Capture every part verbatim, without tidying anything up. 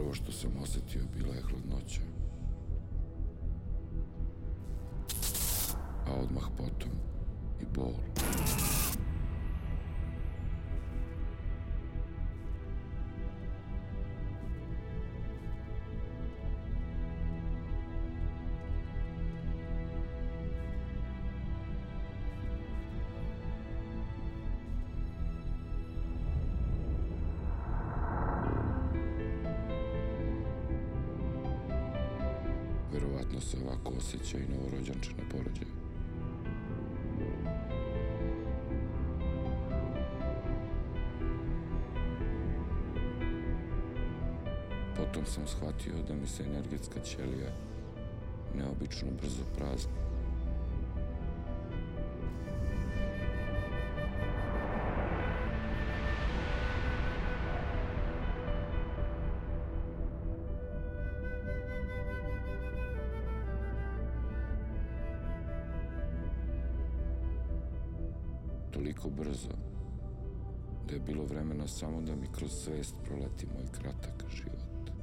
Prvo što sam osetio bila je hladnoća. A odmah potom i bol. Verovatno se ovako osjeća i novorođanče na porođaju. Potom sam shvatio da mi se energetska ćelija neobično brzo prazni. Toliko brzo da je bilo vremena samo da mi kroz svest proleti moj kratak život.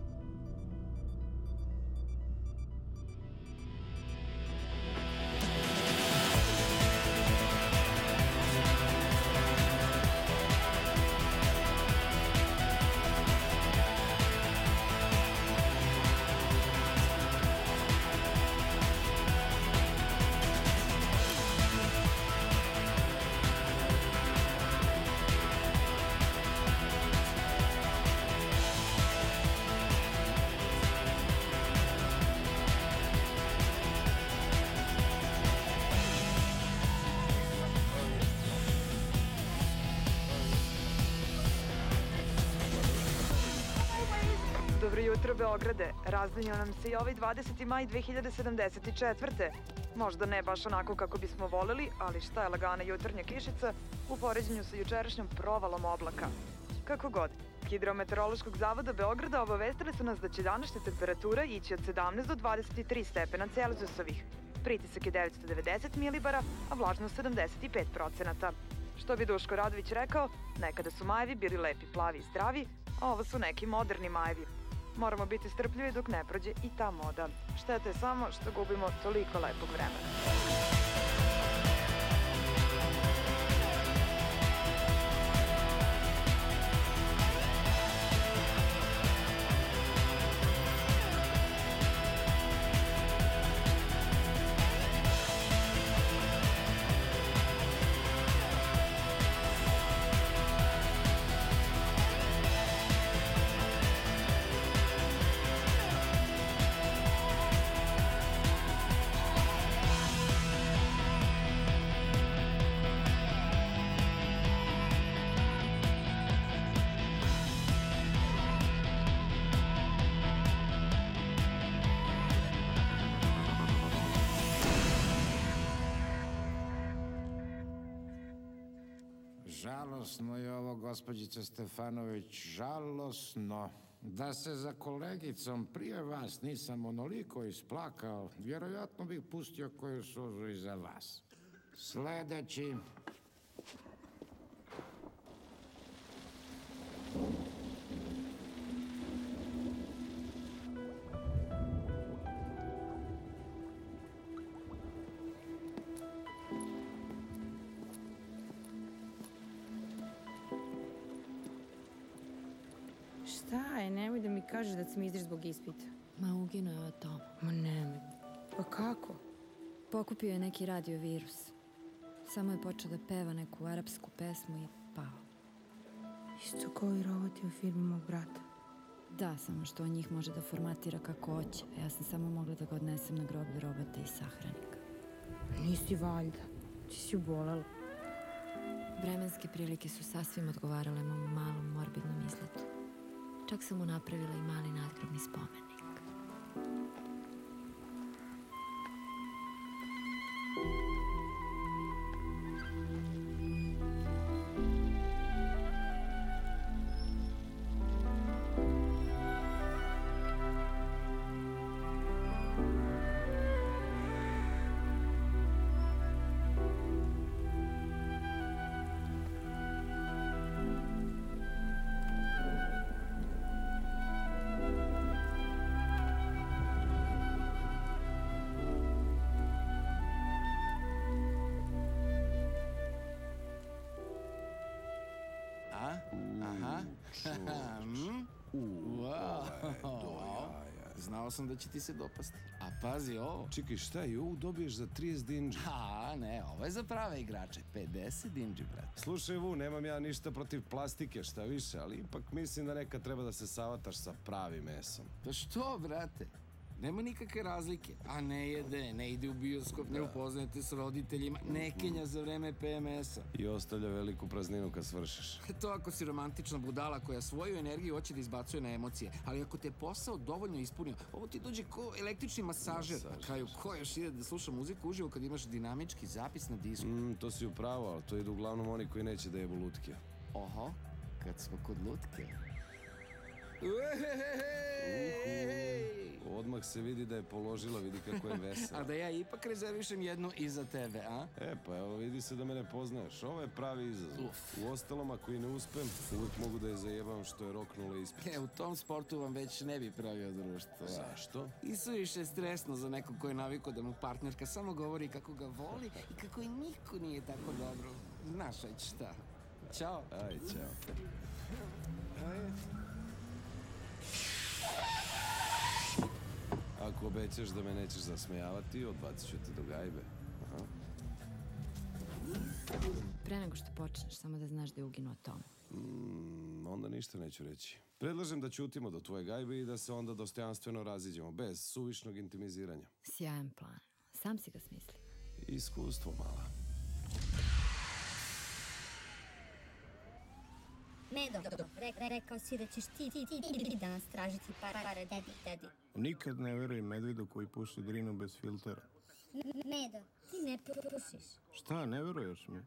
Dobro jutro, Beograde. Razdanio nam se i ovaj dvadeseti maj dve hiljade sedamdeset četvrte. Možda ne baš onako kako bismo voleli, ali šta je lagana jutarnja kišica u poređenju sa jučerašnjom provalom oblaka. Kako god, Hidrometeorološkog zavoda Beograda obavestili su nas da će današnja temperatura ići od sedamnaest do dvadeset tri stepena Celzijusovih. Pritisak je devetsto devedeset milibara, a vlažnost sedamdeset pet procenata. Što bi Duško Radović rekao, nekada su majevi bili lepi, plavi i zdravi, a ovo su neki moderni majevi. Moramo biti strpljivi dok ne prođe i ta moda. Šteta je samo što gubimo toliko lepog vremena. Žalosno je ovo, gospođice Stefanović, žalosno. Da se za kolegicom prije vas nisam onoliko isplakao, vjerojatno bih pustio koju suzu i za vas. Sledeći. Šta je, nemoj da mi kažeš da cmizdriš zbog ispita. Ma ugino je od tome. Ma nemoj. Pa kako? Pokupio je neki radiovirus. Samo je počeo da peva neku arapsku pesmu i pao. Isto kao i roboti u firmi mog brata. Da, samo što on njih može da formatira kako hoće. A ja sam samo mogla da ga odnesem na groblje robota i sahranim ga. Nisi valjda. Ti si ubolela. Vremenske prilike su sasvim odgovarale mom malom morbidnom izletu. Čak sam mu napravila i mali nadgrobni spomenik. Znao sam da će ti se dopasti. A pazi ovo. Čekaj, šta i ovu dobiješ za trideset dinđi? A, ne, ovo je za prave igrače. pedeset dinđi, brate. Slušaj, Vu, nemam ja ništa protiv plastike, šta više, ali ipak mislim da nekad treba da se savataš sa pravim mesom. Pa što, brate? Nema nikakve razlike. A ne jede, ne ide u bioskop, ne upoznajete s roditeljima, ne kenja za vreme P M S-a. I ostavlja veliku prazninu kad svršiš. To ako si romantična budala koja svoju energiju hoće da izbacuje na emocije. Ali ako te posao dovoljno ispunio, ovo ti dođe ko električni masažer. Na kraju, ko još ide da sluša muziku uživo kad imaš dinamički zapis na disku? Mm, to si upravo, ali to idu uglavnom oni koji neće da jebu lutke. Oho, kad smo kod lutke. Odmah se vidi da je položila, vidi kako je vesela. A da ja ipak rezervišem jednu i za tebe, a? E, pa evo, vidi se da me ne poznaješ. Ovo je pravi izazov. U ostalom, ako i ne uspem, uvijek mogu da je zajebavam što je roknula ispit. E, u tom sportu vam već ne bi pravio društvo. Zašto? I suviše stresno za nekog koji je navikao da mu partnerka samo govori kako ga voli i kako i niko nije tako dobro. Znaš već šta. Ćao. Aj, ćao. Ako obećaš da me nećeš zasmejavati, odbacit ću te do gajbe. Aha. Pre nego što počneš, samo da znaš da je uginuo Tom. Mm, onda ništa neću reći. Predlažem da ćutimo do tvoje gajbe i da se onda dostojanstveno raziđemo, bez suvišnog intimiziranja. Sjajan plan. Sam si ga smisli. Iskustvo, mala. Medo, re, re, rekao si da ćeš ti, ti, ti, ti danas tražiti pare, dedi, dedi. Nikad ne veruj medvedu koji puši drinu bez filtera. Medo, ti ne pušiš. Šta, ne veruješ mi?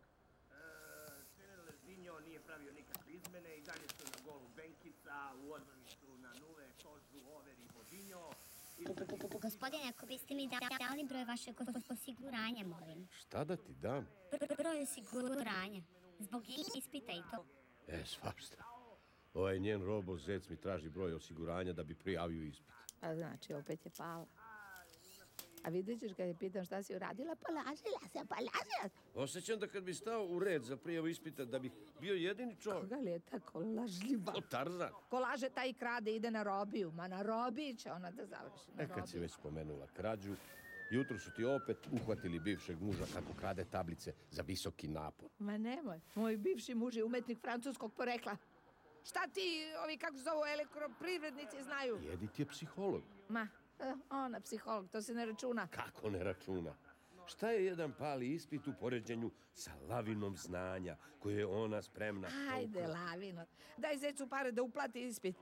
Zinjo nije pravio nikakve izmene i dalje su na golu Benkica, u odbrani su na nule, Kožu, Over i Bodinjo. Gospodine, ako biste mi dali broj vašeg osiguranja, molim. Šta da ti dam? Broj osiguranja. Zbog ispita i to. E, svašta. Ovaj njen robo zec mi traži broj osiguranja da bi prijavio ispit. A znači, opet je pala. A vidjet ćeš kad je pitam šta si uradila, pa lažila sam, pa lažila sam. Osjećam da kad bi stao u red za prijavu ispita, da bih bio jedini čovjek. Koga li je tako lažljiva? Ko Tarzan. Ko laže, taj i krade, ide na robiju. Ma na robiji će ona da završi. E, kad si već spomenula krađu, jutro su ti opet uhvatili bivšeg muža kako krade tablice za visoki napor. Ma nemoj, moj bivši muž je umetnik francuskog porekla. Šta ti, ovi kako se zovu elektroprivrednici znaju? Jedit je psiholog. Ma, ona psiholog, to se ne računa. Kako ne računa? Šta je jedan pali ispit u poređenju sa lavinom znanja koje je ona spremna? Ajde, lavino. Daj zecu pare da uplati ispit.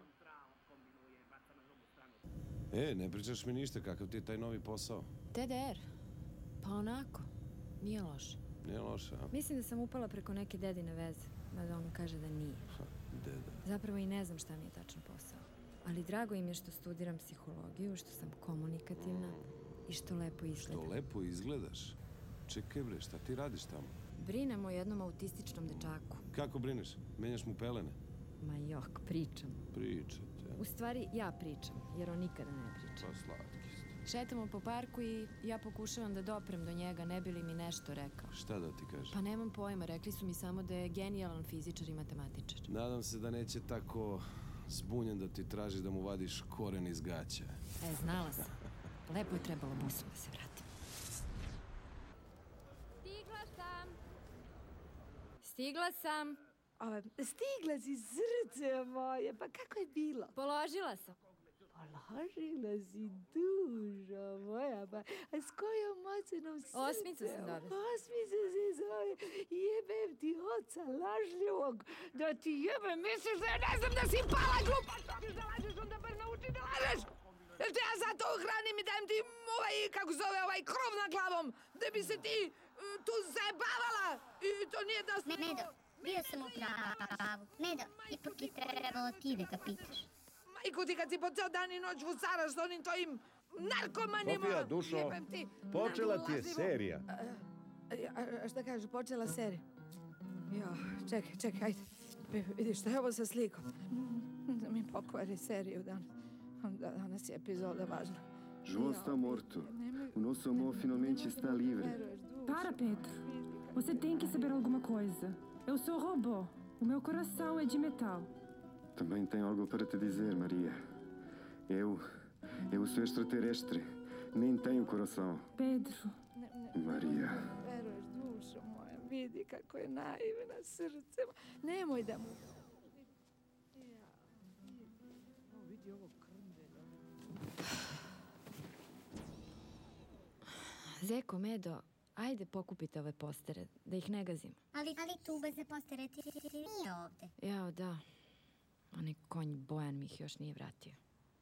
E, ne pričaš mi ništa, kakav ti je taj novi posao? T D R. Pa onako. Nije loše. Nije loše, a? Mislim da sam upala preko neke dedine veze. Mada on kaže da nije. Ha, deda. Zapravo i ne znam šta mi je tačno posao. Ali drago im je što studiram psihologiju, što sam komunikativna i što lepo izgledam. Što lepo izgledaš? Čekaj bre, šta ti radiš tamo? Brinem o jednom autističnom dečaku. Kako brineš? Menjaš mu pelene? Ma jok, pričam. Pričate. U stvari, ja pričam, jer on nikada ne priča. Pa slatki ste. Šetamo po parku i ja pokušavam da doprem do njega, ne bi li mi nešto rekao. Šta da ti kažem? Pa nemam pojma, rekli su mi samo da je genijalan fizičar i matematičar. Nadam se da neće tako zbunjen da ti traži da mu vadiš koren iz gaća. E, znala sam. Lepo je trebalo busom da se vratim. Stigla sam. Stigla sam. Ove, stigla si, srce moje, pa kako je bilo? Položila sam. Položila si, dužo moja, pa a s kojom ocenom srce? Osmicu sam dobila. Osmica se zove, jebem ti oca lažljivog, da ti jebem, misliš da ja ne znam da si pala glupa, što mi da lažeš, onda bar nauči da lažeš. Jer te ja zato hranim i dajem ti ovaj, kako zove, ovaj krov na glavom, da bi se ti uh, tu zajebavala i to nije da... Medo, bio sam u pravu. Medo, ipak je trebalo ti da ga pitaš. Majku ti kad si po ceo dan i noć vucaraš s onim tvojim narkomanima. Sofija, dušo, počela ti je serija. A, a, a šta kažeš, počela serija? Jo, čekaj, čekaj, ajde. Vidiš, šta je ovo sa slikom? Da mi pokvari seriju danas. Danas je epizoda važna. João está morto. O nosso amor finalmente está livre. Para, Pedro. Você tem que saber alguma coisa. Eu sou robô. O meu coração é de metal. Também tenho algo para te dizer, Maria. Eu Eu sou extraterrestre. Nem tenho coração. Pedro. Maria. Veruješ, dušo moja, vidi kako je naivna srce. Nemoj da mu... Vidi ovo krndeljo. Zeko, Medo, ajde pokupite ove postere, da ih ne gazimo. Ali, ali tube za postere ti nije ovde. Jao, da. Onaj konj Bojan mi ih još nije vratio.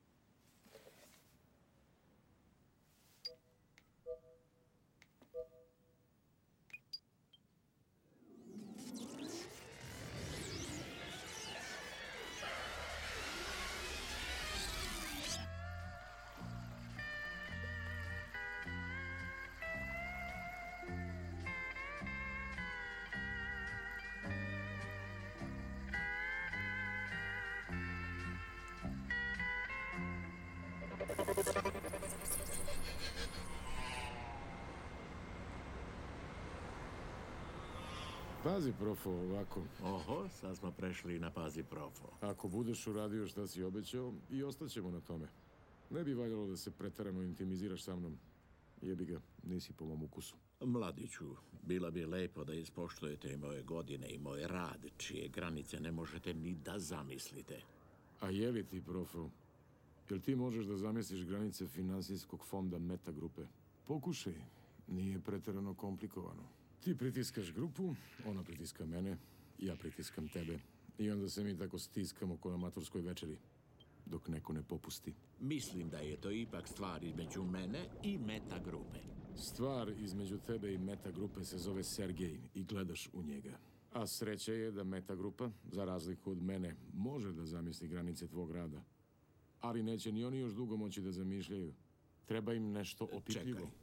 Pazi, profo, ovako. Oho, sad smo prešli na pazi, profo. Ako budeš uradio šta si obećao, i ostaćemo na tome. Ne bi valjalo da se preterano intimiziraš sa mnom. Jebi ga, nisi po mom ukusu. Mladiću, bilo bi lepo da ispoštujete i moje godine i moj rad, čije granice ne možete ni da zamislite. A je li ti, profo? Jel ti možeš da zamisliš granice finansijskog fonda Meta grupe? Pokušaj, nije preterano komplikovano. Ti pritiskaš grupu, ona pritiska mene, ja pritiskam tebe. I onda se mi tako stiskamo ko na maturskoj večeri, dok neko ne popusti. Mislim da je to ipak stvar između mene i Meta grupe. Stvar između tebe i Meta grupe se zove Sergej i gledaš u njega. A sreća je da Meta grupa, za razliku od mene, može da zamisli granice tvog rada. Ali neće ni oni još dugo moći da zamišljaju. Treba im nešto opipljivo. Čekaj.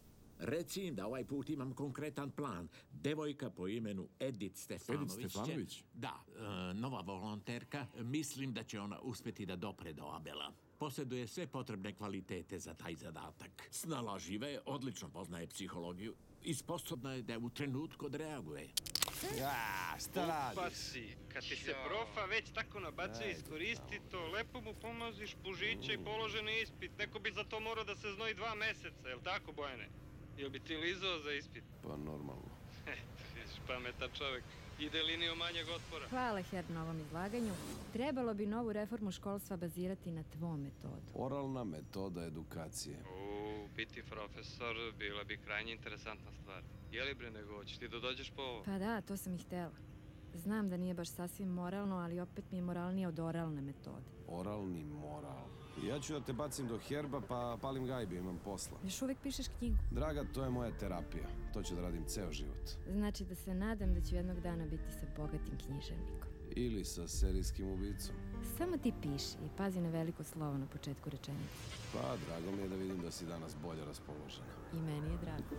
Reci im da ovaj put imam konkretan plan. Devojka po imenu Edith Stefanović. Edith Stefanović? Će... Da, e, nova volonterka. Mislim da će ona uspjeti da dopre do Abela. Posjeduje sve potrebne kvalitete za taj zadatak. Snalažljiva je, odlično poznaje psihologiju i sposobna je da u trenutku odreaguje. Ja, šta radiš? Upa si. Kad ti se profa već tako nabacuje, iskoristi to. Lepo mu pomaziš pužiće i položeni ispit. Neko bi za to morao da se znoji dva meseca, jel tako, Bojane? Jel bi ti lizao za ispit? Pa normalno. Eto, vidiš, pametan čovek. Ide linijom manjeg otpora. Hvala, Her, na ovom izlaganju. Trebalo bi novu reformu školstva bazirati na tvom metodu. Oralna metoda edukacije. U, biti profesor bila bi krajnje interesantna stvar. Je li bre nego, hoćeš ti da dođeš po ovo? Pa da, to sam i htjela. Znam da nije baš sasvim moralno, ali opet mi je moralnije od oralne metode. Oralni moral. Ja ću da te bacim do herba, pa palim gajbi, imam posla. Još uvijek pišeš knjigu? Draga, to je moja terapija. To ću da radim ceo život. Znači da se nadam da ću jednog dana biti sa bogatim književnikom. Ili sa serijskim ubicom. Samo ti piši i pazi na veliko slovo na početku rečenice. Pa, drago mi je da vidim da si danas bolje raspoložena. I meni je drago.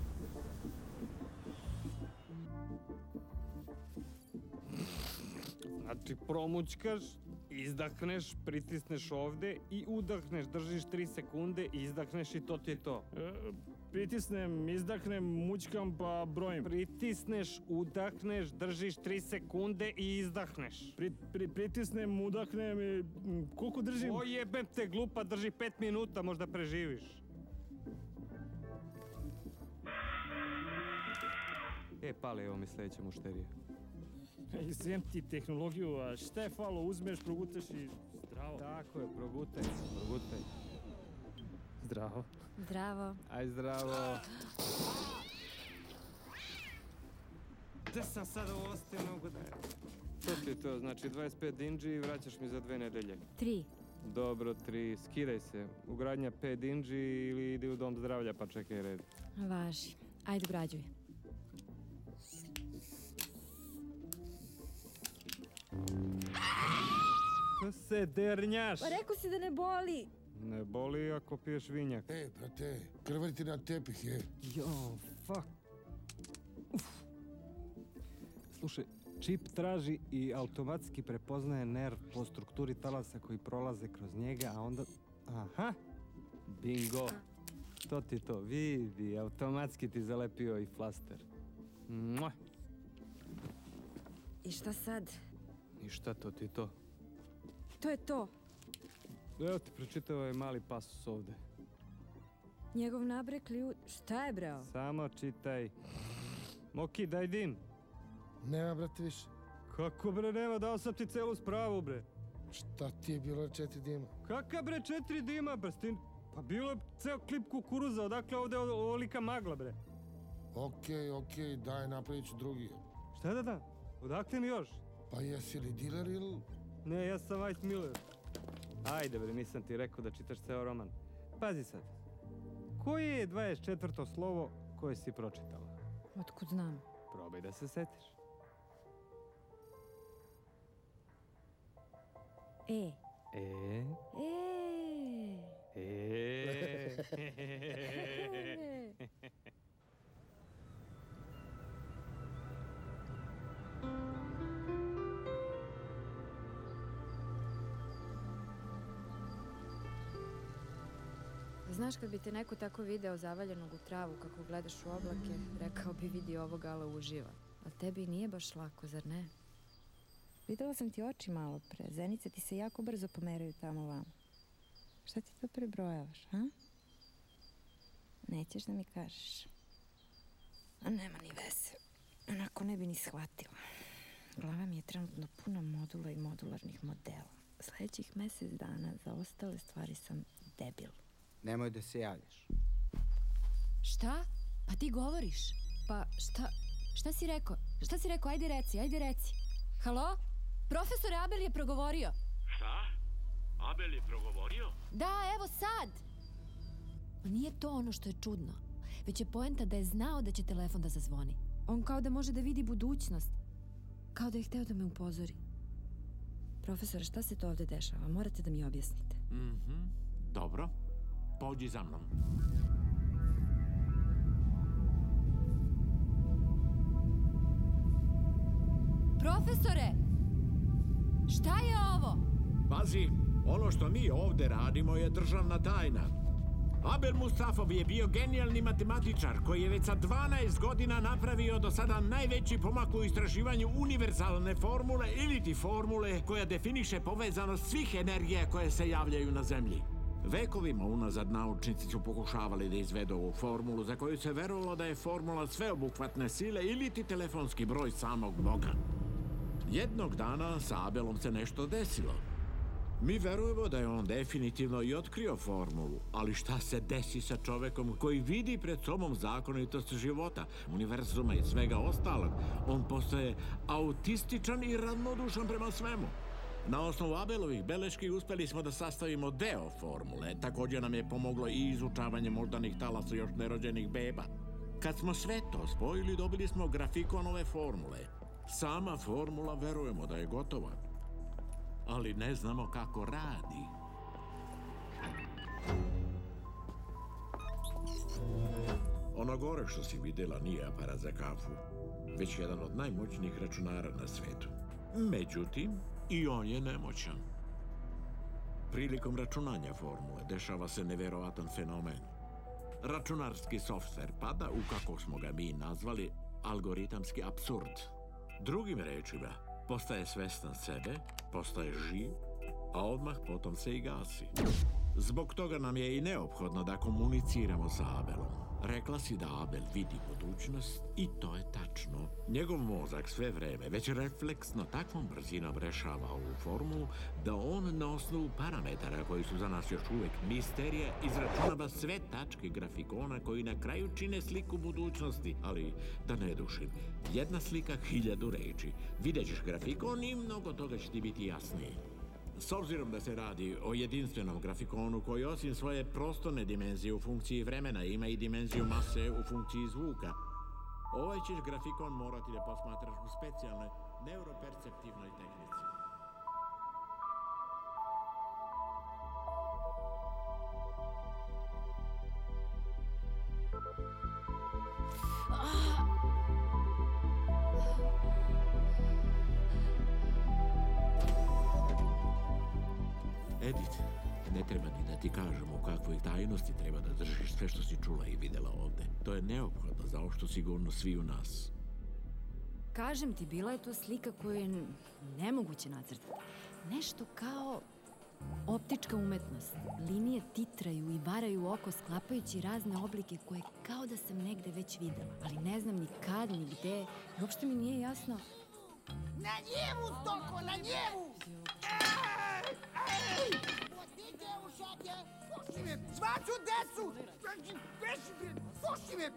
Znači, promućkaš, izdahneš, pritisneš ovde i udahneš, držiš tri sekunde, izdahneš i to ti je to. E, pritisnem, izdahnem, mućkam pa brojim. Pritisneš, udahneš, držiš tri sekunde i izdahneš. Pri, pri, pritisnem, udahnem i... Koliko držim? O jebem te, glupa, drži pet minuta, možda preživiš. E, pali, evo mi sljedeća mušterija. Izvijem ti tehnologiju, a šta je falo, uzmeš, progutaš i zdravo. Tako je, progutaj, progutaj. Zdravo. Zdravo. Aj, zdravo. Gde sam sada ovo ostaje mnogo da... To ti je to, znači dvadeset pet dinđi i vraćaš mi za dve nedelje. Tri. Dobro, tri. Skidaj se. Ugradnja pet dinđi ili idi u dom zdravlja pa čekaj red. Važi. Ajde, ugrađuj. To se dernjaš. Pa rekao si da ne boli. Ne boli ako piješ vinjak. E, brate, krvari ti na tepih, je. Jo, fuck. Uf. Slušaj, čip traži i automatski prepoznaje nerv po strukturi talasa koji prolaze kroz njega, a onda... Aha, bingo. To ti to, vidi, automatski ti zalepio i flaster. Mua. I šta sad? Ništa, to ti to. To je to. Evo ti pročitao ovaj mali pasus ovde. Njegov nabrek ljud... Šta je, breo? Samo čitaj. Moki, daj dim. Nema, brate, više. Kako, bre, nema? Dao sam ti celu spravu, bre. Šta ti je bilo četiri dima? Kaka, bre, četiri dima, brstin? Pa bilo je ceo klip kukuruza, odakle ovde ovolika magla, bre. Okej, okej, daj, napravit ću drugi. Šta da da? Odakle mi još? Pa jesi li diler ili... Ne, ja sam White Miller. Ajde, bre, nisam ti rekao da čitaš ceo roman. Pazi sad. Koje je dvadeset četvrto slovo koje si pročitala? Otkud znam? Probaj da se setiš. E. E. E. E. Znaš, kad bi te neko tako video zavaljenog u travu kako gledaš u oblake, rekao bi vidi ovo gala uživa. A tebi nije baš lako, zar ne? Videla sam ti oči malo pre. Zenice ti se jako brzo pomeraju tamo vamo. Šta ti to prebrojavaš, ha? Nećeš da mi kažeš. A nema ni veze. Onako ne bi ni shvatila. Glava mi je trenutno puna modula i modularnih modela. Sljedećih mjesec dana za ostale stvari sam debil. Nemoj da se javljaš. Šta? Pa ti govoriš. Pa šta, šta si rekao? Šta si rekao? Ajde reci, ajde reci. Halo? Profesor Abel je progovorio. Šta? Abel je progovorio? Da, evo sad. Pa nije to ono što je čudno. Već je poenta da je znao da će telefon da zazvoni. On kao da može da vidi budućnost. Kao da je hteo da me upozori. Profesore, šta se to ovde dešava? Morate da mi objasnite. Mhm, dobro. Pođi za mnom. Profesore! Šta je ovo? Pazi, ono što mi ovde radimo je državna tajna. Abel Mustafov je bio genijalni matematičar koji je već sa dvanaest godina napravio do sada najveći pomak u istraživanju univerzalne formule ili ti formule koja definiše povezanost svih energija koje se javljaju na Zemlji. Vekovima unazad naučnici su pokušavali da izvedu ovu formulu za koju se verovalo da je formula sveobuhvatne sile ili ti telefonski broj samog Boga. Jednog dana sa Abelom se nešto desilo. Mi verujemo da je on definitivno i otkrio formulu, ali šta se desi sa čovekom koji vidi pred sobom zakonitost života, univerzuma i svega ostalog? On postaje autističan i ravnodušan prema svemu. Na osnovu Abelovih beleški uspeli smo da sastavimo deo formule. Također nam je pomoglo i izučavanje moždanih talasa još nerođenih beba. Kad smo sve to spojili, dobili smo grafikon ove formule. Sama formula verujemo da je gotova, ali ne znamo kako radi. Ono gore što si vidjela nije aparat za kafu, već jedan od najmoćnijih računara na svetu. Međutim, i on je nemoćan. Prilikom računanja formule dešava se neverovatan fenomen. Računarski softver pada u, kako smo ga mi nazvali, algoritamski apsurd. Drugim rečima, postaje svestan sebe, postaje živ, a odmah potom se i gasi. Zbog toga nam je i neophodno da komuniciramo sa Abelom. Rekla si da Abel vidi budućnost i to je tačno. Njegov mozak sve vreme već refleksno takvom brzinom rešava ovu formulu da on na osnovu parametara koji su za nas još uvek misterija izračunava sve tačke grafikona koji na kraju čine sliku budućnosti. Ali da ne dušim, jedna slika hiljadu reči. Vidjet ćeš grafikon i mnogo toga će ti biti jasnije. S obzirom da se radi o jedinstvenom grafikonu koji osim svoje prostorne dimenzije u funkciji vremena ima i dimenziju mase u funkciji zvuka, ovaj ćeš grafikon morati da posmatraš u specijalnoj neuroperceptivnoj tehnici. Edith, ne treba ni da ti kažemo u kakvoj tajnosti treba da držiš sve što si čula i videla ovde. To je neophodno za opštu sigurnost svi u nas. Kažem ti, bila je to slika koju je nemoguće nacrtati. Nešto kao Optička umetnost. Linije titraju i varaju oko sklapajući razne oblike koje kao da sam negde već videla. Ali ne znam ni kad, ni gde. I uopšte mi nije jasno. Na njevu, Stoko, na njevu! Ej! Ej! Ti девушаке! Puši me! Zvaću decu! Beši bre! Puši me!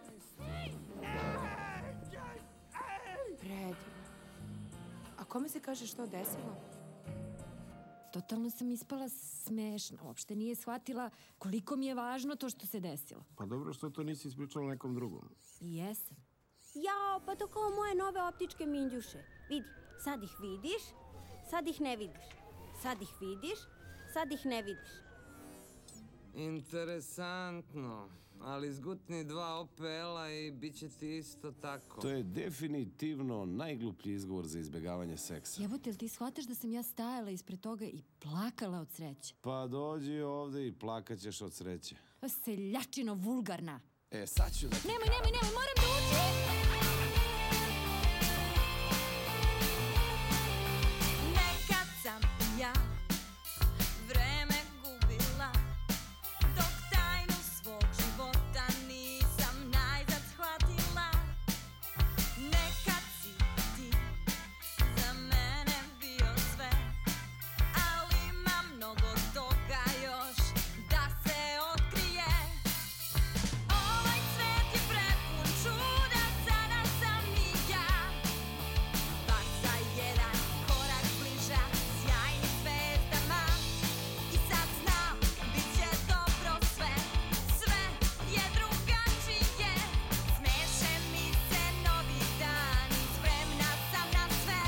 Fred, a kome se kaže što desilo? Totalno sam ispala smešna. Uopšte nije shvatila koliko mi je važno to što se desilo. Pa dobro što to nisi ispričala nekom drugom. I jesam. Jao, pa to kao moje nove optičke minđuše. Vidi, sad ih vidiš, sad ih ne vidiš. Sad ih vidiš, sad ih ne vidiš. Interesantno. Ali zgutni dva O P L-a i bit će ti isto tako. To je definitivno najgluplji izgovor za izbjegavanje seksa. Jebote, jel ti shvataš da sam ja stajala ispred toga i plakala od sreće? Pa dođi ovde i plakat ćeš od sreće. Seljačino vulgarna. E, sad ću da ti Nemoj, nemoj, nemoj, moram da učim! Nekad sam ja vreme gubila, dok tajnu svog života nisam najzad shvatila. Nekad si ti za mene bio sve, ali ima mnogo toga još da se otkrije. Ovaj svet je prepun čuda, sada sam i ja. Bar za jedan korak bliža sjajnim zvezdama. I sad znam, bit će dobro sve, sve je drugačije. Smeše mi se novi dani, spremna sam na sve.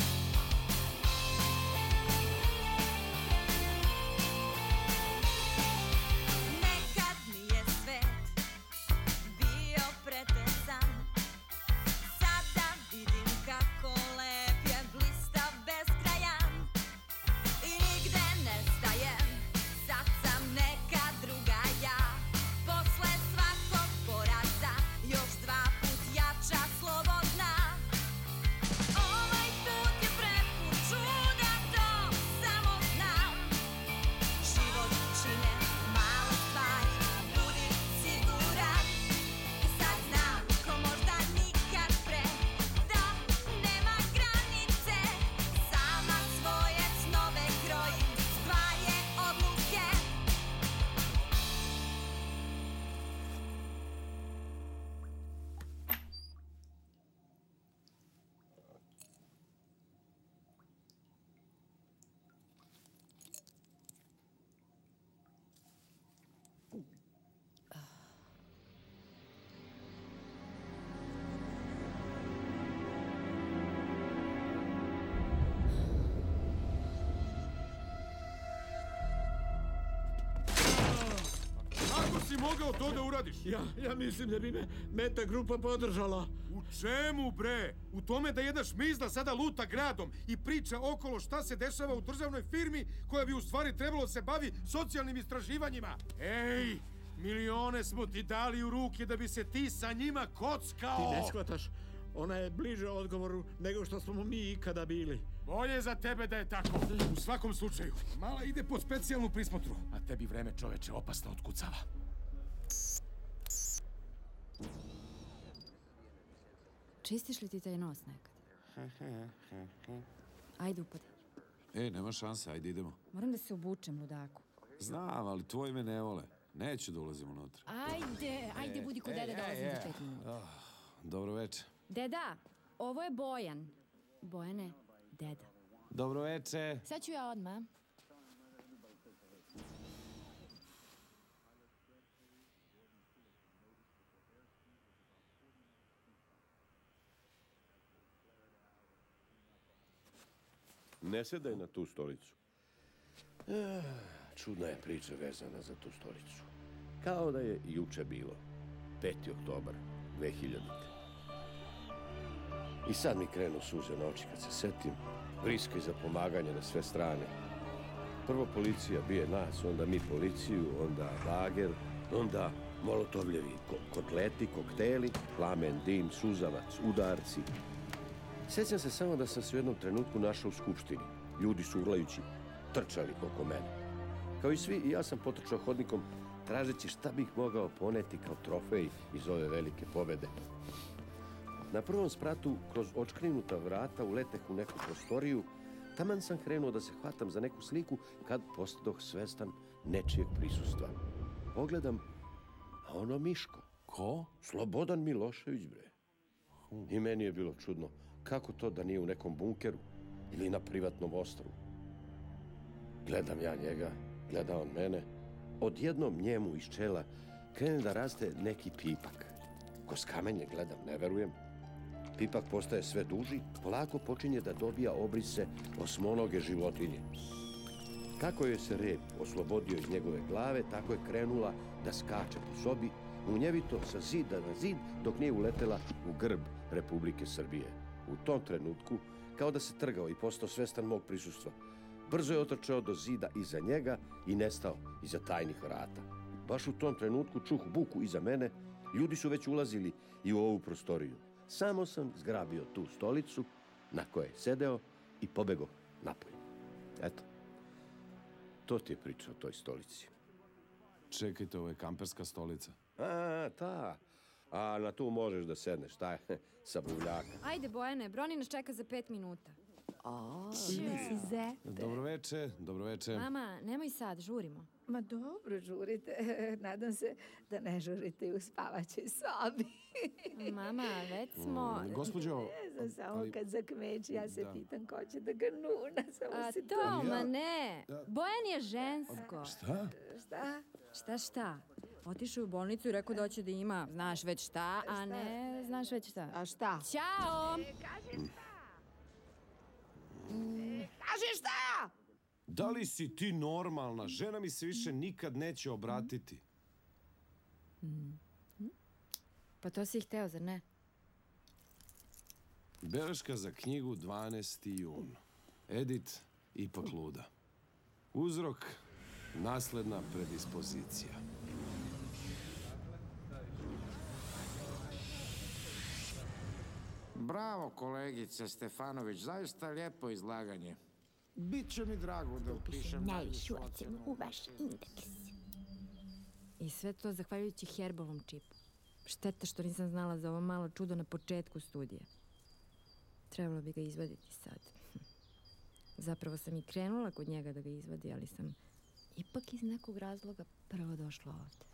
Nekad mi je svet bio pretesan, sada vidim kako lep je, blistav, beskrajan. I nigde nestajem, sad sam neka druga ja. Posle svakog poraza još dva put jača, slobodna. Ovaj put je prepun čuda, to samo znam. Život čine male stvari, budi siguran. I sad znam, ko možda nikad pre, da nema granice. Sama svoje snove krojim, stvaje odluke. Kako si mogao to da uradiš? Ja, ja mislim da bi me meta grupa podržala. U čemu, bre? U tome da jedna šmizla sada luta gradom i priča okolo šta se dešava u državnoj firmi koja bi u stvari trebalo se bavi socijalnim istraživanjima. Ej, milione smo ti dali u ruke da bi se ti sa njima kockao. Ti ne shvataš, ona je bliže odgovoru nego što smo mi ikada bili. Bolje za tebe da je tako. U svakom slučaju, mala ide pod specijalnu prismotru, a tebi vreme, čoveče, opasno otkucava. Čistiš li ti taj nos nekad? Ajde, upadaj. E, nema šanse, ajde idemo. Moram da se obučem, ludaku. Znam, ali tvoji me ne vole. Neću da ulazim unutra. Ajde, ajde, budi kod dede, dolazim za pet minuta. Dobro večer. Deda, ovo je Bojan. Bojane, deda. Dobro večer. Sad ću ja odmah. Ne sedaj na tu stolicu. Ah, čudna je priča vezana za tu stolicu. Kao da je juče bilo. peti oktobar dve hiljadite. I sad mi krenu suze na oči kad se setim. Vriska za pomaganje na sve strane. Prvo policija bije nas, onda mi policiju, onda lager, onda molotovljevi kotleti, kokteli, plamen, dim, suzavac, udarci. Sjećam se samo da sam se u jednom trenutku našao u skupštini. Ljudi su urlajući trčali oko mene. Kao i svi, i ja sam potrčao hodnikom, tražeći šta bih mogao poneti kao trofej iz ove velike pobede. Na prvom spratu, kroz očkrinuta vrata, uleteh u neku prostoriju. Taman sam krenuo da se hvatam za neku sliku, kad postadoh svestan nečijeg prisustva. Pogledam, a ono Miško. Ko? Slobodan Milošević, bre. I meni je bilo čudno, kako to da nije u nekom bunkeru ili na privatnom ostrvu. Gledam ja njega, gleda on mene. Odjednom njemu iz čela krene da raste neki pipak. Kroz kamenje gledam, ne verujem. Pipak postaje sve duži, polako počinje da dobija obrise osmonoge životinje. Kako je se rep oslobodio iz njegove glave, tako je krenula da skače po sobi, munjevito sa zida na zid, dok nije uletela u grb Republike Srbije. U tom trenutku, kao da se trgao i postao svestan mog prisustva, brzo je otrčao do zida iza njega i nestao iza tajnih vrata. Baš u tom trenutku čuh buku iza mene, ljudi su već ulazili i u ovu prostoriju. Samo sam zgrabio tu stolicu na kojoj je sedeo i pobegao napolje. Eto, to ti je priča o toj stolici. Čekajte, ovo je kamperska stolica. A, ta. A na tu možeš da sedneš, šta je, sa buvljaka. Ajde, Bojane, Broni nas čeka za pet minuta. O, si zete. Dobroveče, dobroveče. Mama, nemoj sad, žurimo. Ma dobro, žurite. Nadam se da ne žurite i u spavaćoj sobi. Mama, već smo... Mm, gospođo... Ne znam, samo ali... kad zakmeći, ja se da. pitam ko će da ga nuna. Samo A se to, ma Ja- ne. Da. Bojan je žensko. Šta? Šta? Šta, šta? Otišao u bolnicu i rekao da hoće da ima, znaš već šta, a ne znaš već šta. A šta? Ćao! Kaži šta? Kaži šta? Da li si ti normalna? Žena mi se više nikad neće obratiti. Pa to si hteo, zar ne? Beleška za knjigu dvanaesti jun. Edit ipak luda. Uzrok nasledna predispozicija. Bravo, kolegice Stefanović, zaista lijepo izlaganje. Biće mi drago da upišem najvišu ocenu u vaš indeks. I sve to zahvaljujući herbovom čipu. Šteta što nisam znala za ovo malo čudo na početku studija. Trebalo bi ga izvaditi sad. Zapravo sam i krenula kod njega da ga izvadi, ali sam ipak iz nekog razloga prvo došla ovde.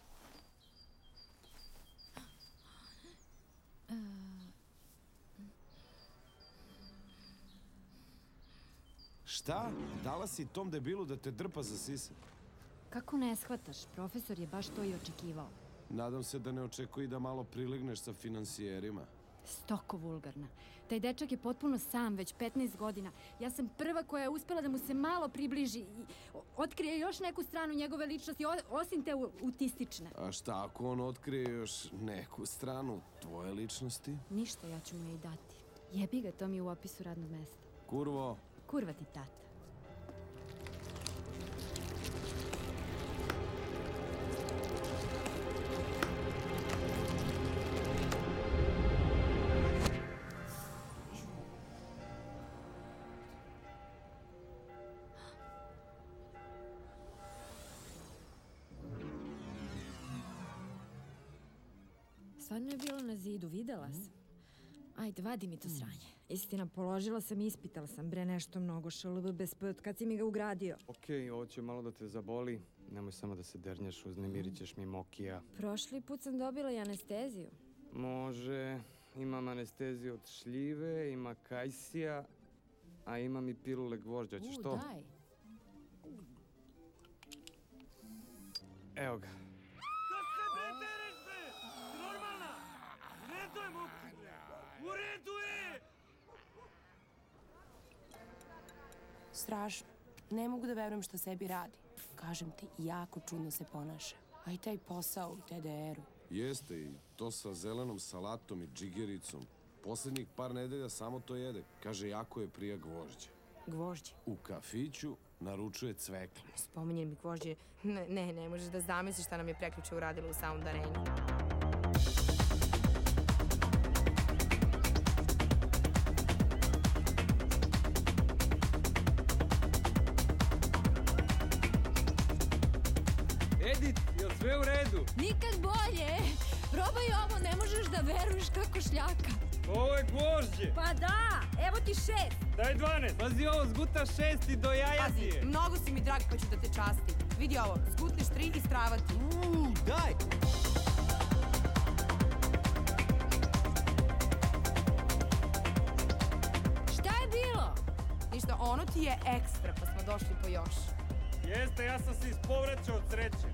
Šta? Dala si tom debilu da te drpa za sise? Kako ne shvataš? Profesor je baš to i očekivao. Nadam se da ne očekuje da malo prilegneš sa finansijerima. Stoko vulgarna. Taj dečak je potpuno sam već petnaest godina. Ja sam prva koja je uspela da mu se malo približi i otkrije još neku stranu njegove ličnosti, osim te autistične. A šta ako on otkrije još neku stranu tvoje ličnosti? Ništa, ja ću mu je i dati. Jebi ga, to mi je u opisu radnog mesta. Kurvo. Kurva ti tata. Stvarno je bila na zidu, videla sam. Ajde, vadi mi to sranje. Istina, položila sam i ispitala sam, bre, nešto mnogo šalb bez p, kad si mi ga ugradio. Okej, ovo će malo da te zaboli. Nemoj samo da se dernjaš, uznemirit ćeš mi Mokija. Prošli put sam dobila i anesteziju. Može, imam anesteziju od šljive, ima kajsija, a imam i pilule gvožđa, ćeš U, to? daj. Evo ga. Strašno. Ne mogu da verujem što sebi radi. Kažem ti, jako čudno se ponaša. A i taj posao u te de eru. Jeste, i to sa zelenom salatom i džigericom. Poslednjih par nedelja samo to jede. Kaže, jako je prija gvožđe. Gvožđe? U kafiću naručuje cvekle. Spominje mi gvožđe. Ne, ne, ne možeš da zamisliš šta nam je prekjuče uradila u Sound Areni. Edit, jel sve u redu? Nikad bolje. Probaj ovo, ne možeš da veruješ kako šljaka. Ovo je gvožđe. Pa da, evo ti šest. Daj dvanaest. Pazi ovo, zguta šest i do jaja ti je. Pazi, mnogo si mi drag pa ću da te častim. Vidi ovo, zgutneš tri i strava ti. Uuu, daj. Šta je bilo? Ništa, ono ti je ekstra pa smo došli po još. Jeste, ja sam se ispovraćao od sreće.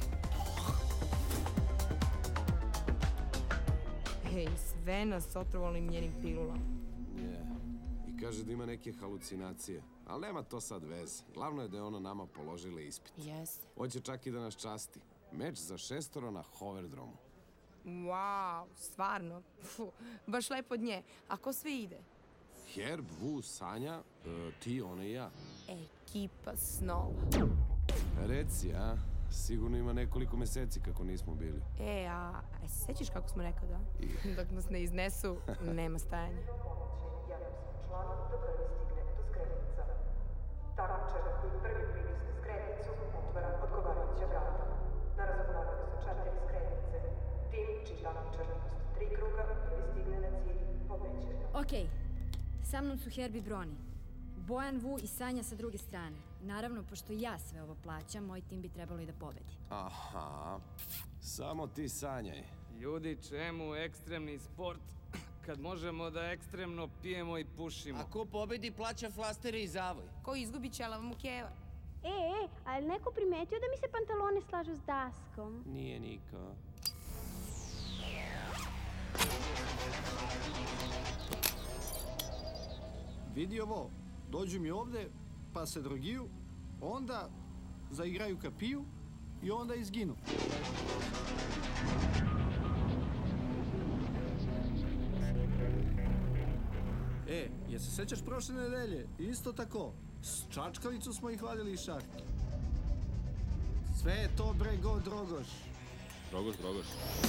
Hej, sve nas otrovalim njenim pilulama. Je. I kaže da ima neke halucinacije. Ali nema to sad veze. Glavno je da je ona nama položila ispit. Jeste. Hoće čak i da nas časti. Meč za šestoro na hoverdromu. Wow, stvarno. Fu, baš lepo od nje. A ko sve ide? Herb, Vu, Sanja, e, ti, ona i ja. Ekipa snova. Reci, a? Sigurno ima nekoliko meseci kako nismo bili. E, a, a se sećaš kako smo nekada? Dok nas ne iznesu, nema stajanja. Takmičar koji prvi pritisne skretnicu otvara odgovarajuća vrata. Na razognarane su četiri skretnice. Tim čiji takmičar posle tri kruga prvi stigne na cilj pobeđuje. Okej, sa mnom su Herb i Broni. Bojan, Vu i Sanja sa druge strane. Naravno, pošto ja sve ovo plaćam, moj tim bi trebalo i da pobedi. Aha, samo ti sanjaj. Ljudi, čemu ekstremni sport kad možemo da ekstremno pijemo i pušimo? A ko pobedi plaća flastere i zavoj. Ko izgubi ćelava mu keva. E, e, ali neko primetio da mi se pantalone slažu s daskom? Nije niko. Vidi ovo, dođu mi ovde, pa se drogiju, onda zaigraju kapiju i onda izginu. E, je se sećaš prošle nedelje? Isto tako. S čačkalicu smo ih vadili iz šahke. Sve je to bre go Drogoš. Drogoš, Drogoš.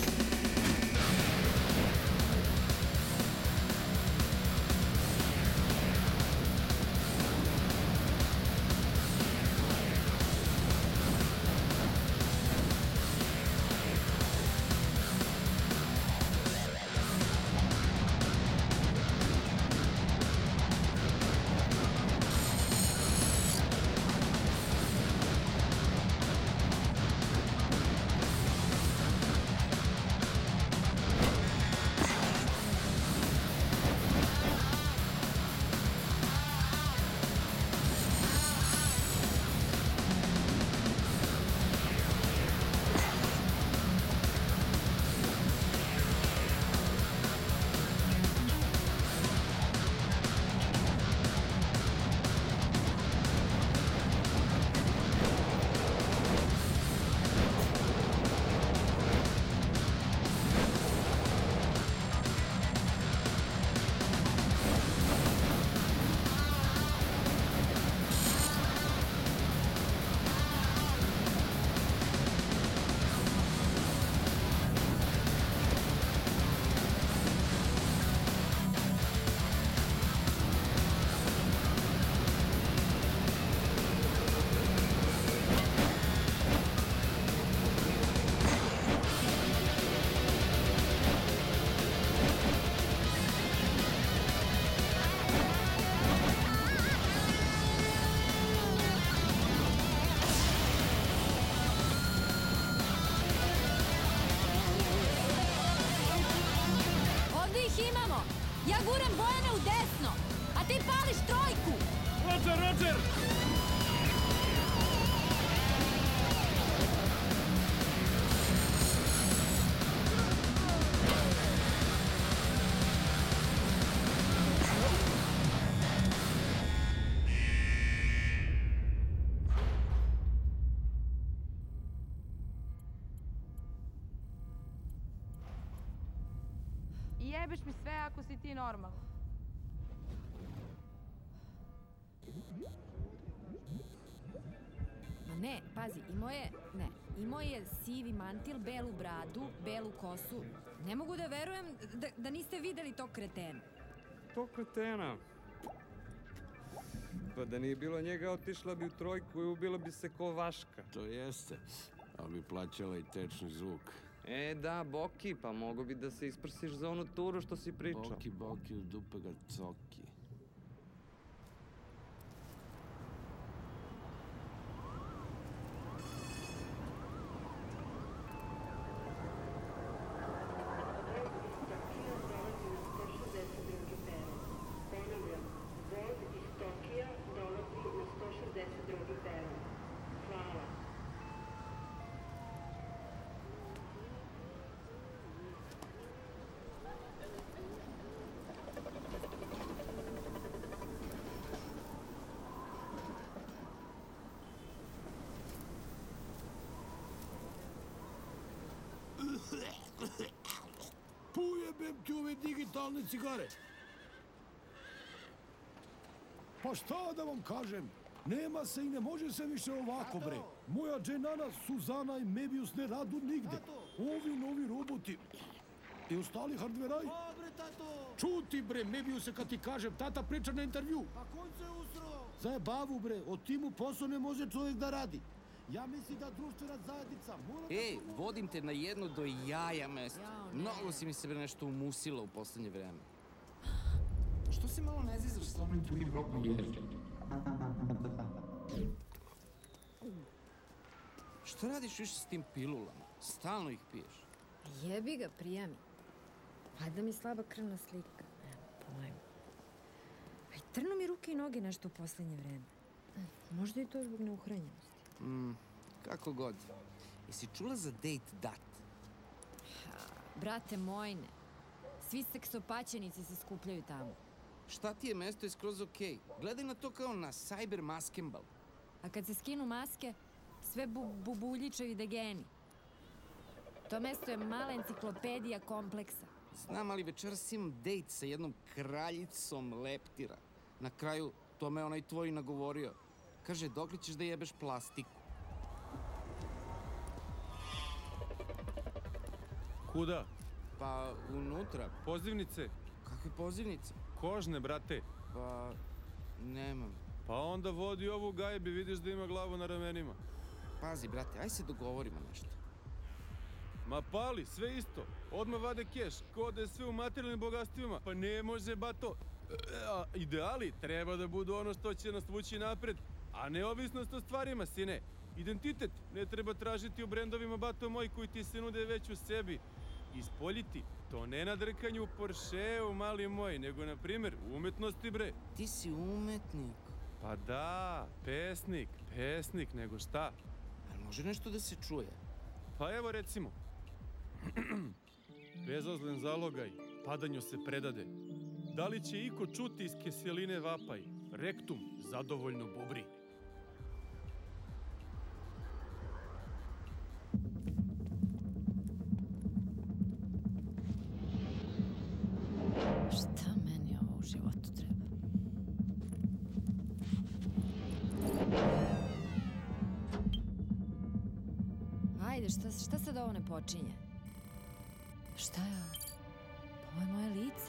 Ja guram Bojana u desno, a ti pališ trojku! Roger, Roger! I jebeš mi sve ako si ti normalno. Ma ne, pazi, imao je, ne, imao je sivi mantil, belu bradu, belu kosu. Ne mogu da verujem da, da niste videli tog kretena. Tog kretena? Pa da nije bilo njega, otišla bi u trojku i ubila bi se ko Vaška. To jeste. Ali bi plaćala i tečni zvuk. E, da, Boki, pa mogo bi da se isprsiš za onu turu što si pričao. Boki, Boki, u dupe ga coki. Pujebem ti ove digitalne cigare. Pa šta da vam kažem? Nema se i ne može se više ovako, bre. Moja dženana, Suzana i Mebius ne radu nigde. Ovi novi roboti i ostali hardveraj. Čuti, bre, Mebiuse, kad ti kažem, tata priča na intervju. A kon se usro? Zajebavu, bre, od timu posao ne može čovjek da radi. Ja mislim da društvena zajednica mora... Ej, vodim te na jedno do jaja mesto. Mnogo si mi se bre nešto umusila u poslednje vreme. Što se malo ne zizaš s onim tvojim rokom ježđa? Što radiš više s tim pilulama? Stalno ih piješ. Jebi ga, prija mi. Valjda mi slaba krvna slika. Nema pojma. Aj, trnu mi ruke i noge nešto u poslednje vreme. Možda i to zbog neuhranjenosti. Mm, kako god. Jesi čula za date dat? Brate mojne, svi seksopaćenici se skupljaju tamo. Šta ti je mesto je skroz okej. Gledaj na to kao na cyber maskembal. A kad se skinu maske, sve bu bubuljičaju i degeni. To mesto je mala enciklopedija kompleksa. Znam, ali večeras imam dejt sa jednom kraljicom leptira. Na kraju, to me onaj tvoj nagovorio. Kaže, dokle ćeš da jebeš plastiku? Kuda? Pa, unutra. Pozivnice? Kakve pozivnice? Kožne, brate. Pa, nemam. Pa onda vodi ovu gajbi, vidiš da ima glavu na ramenima. Pazi, brate, aj se dogovorimo nešto. Ma pali, sve isto. Odmah vade keš, ko da je sve u materijalnim bogatstvima. Pa ne može, bato. A, ideali treba da budu ono što će nas vući napred, a neovisnost o stvarima, sine. Identitet ne treba tražiti u brendovima, bato moj, koji ti se nude već u sebi. Ispoljiti, to ne na drkanju u Porscheu, mali moj, nego, na primjer, u umetnosti, bre. Ti si umetnik. Pa da, pesnik, pesnik, nego šta? Ali može nešto da se čuje? Pa evo, recimo. Bezazlen zalogaj, padanju se predade. Da li će iko čuti iz kiseline vapaj? Rektum zadovoljno bubri. Šta meni ovo u životu treba? Ajde, šta, šta sad ovo ne počinje? Šta je ovo? Pa ovo je moje lice.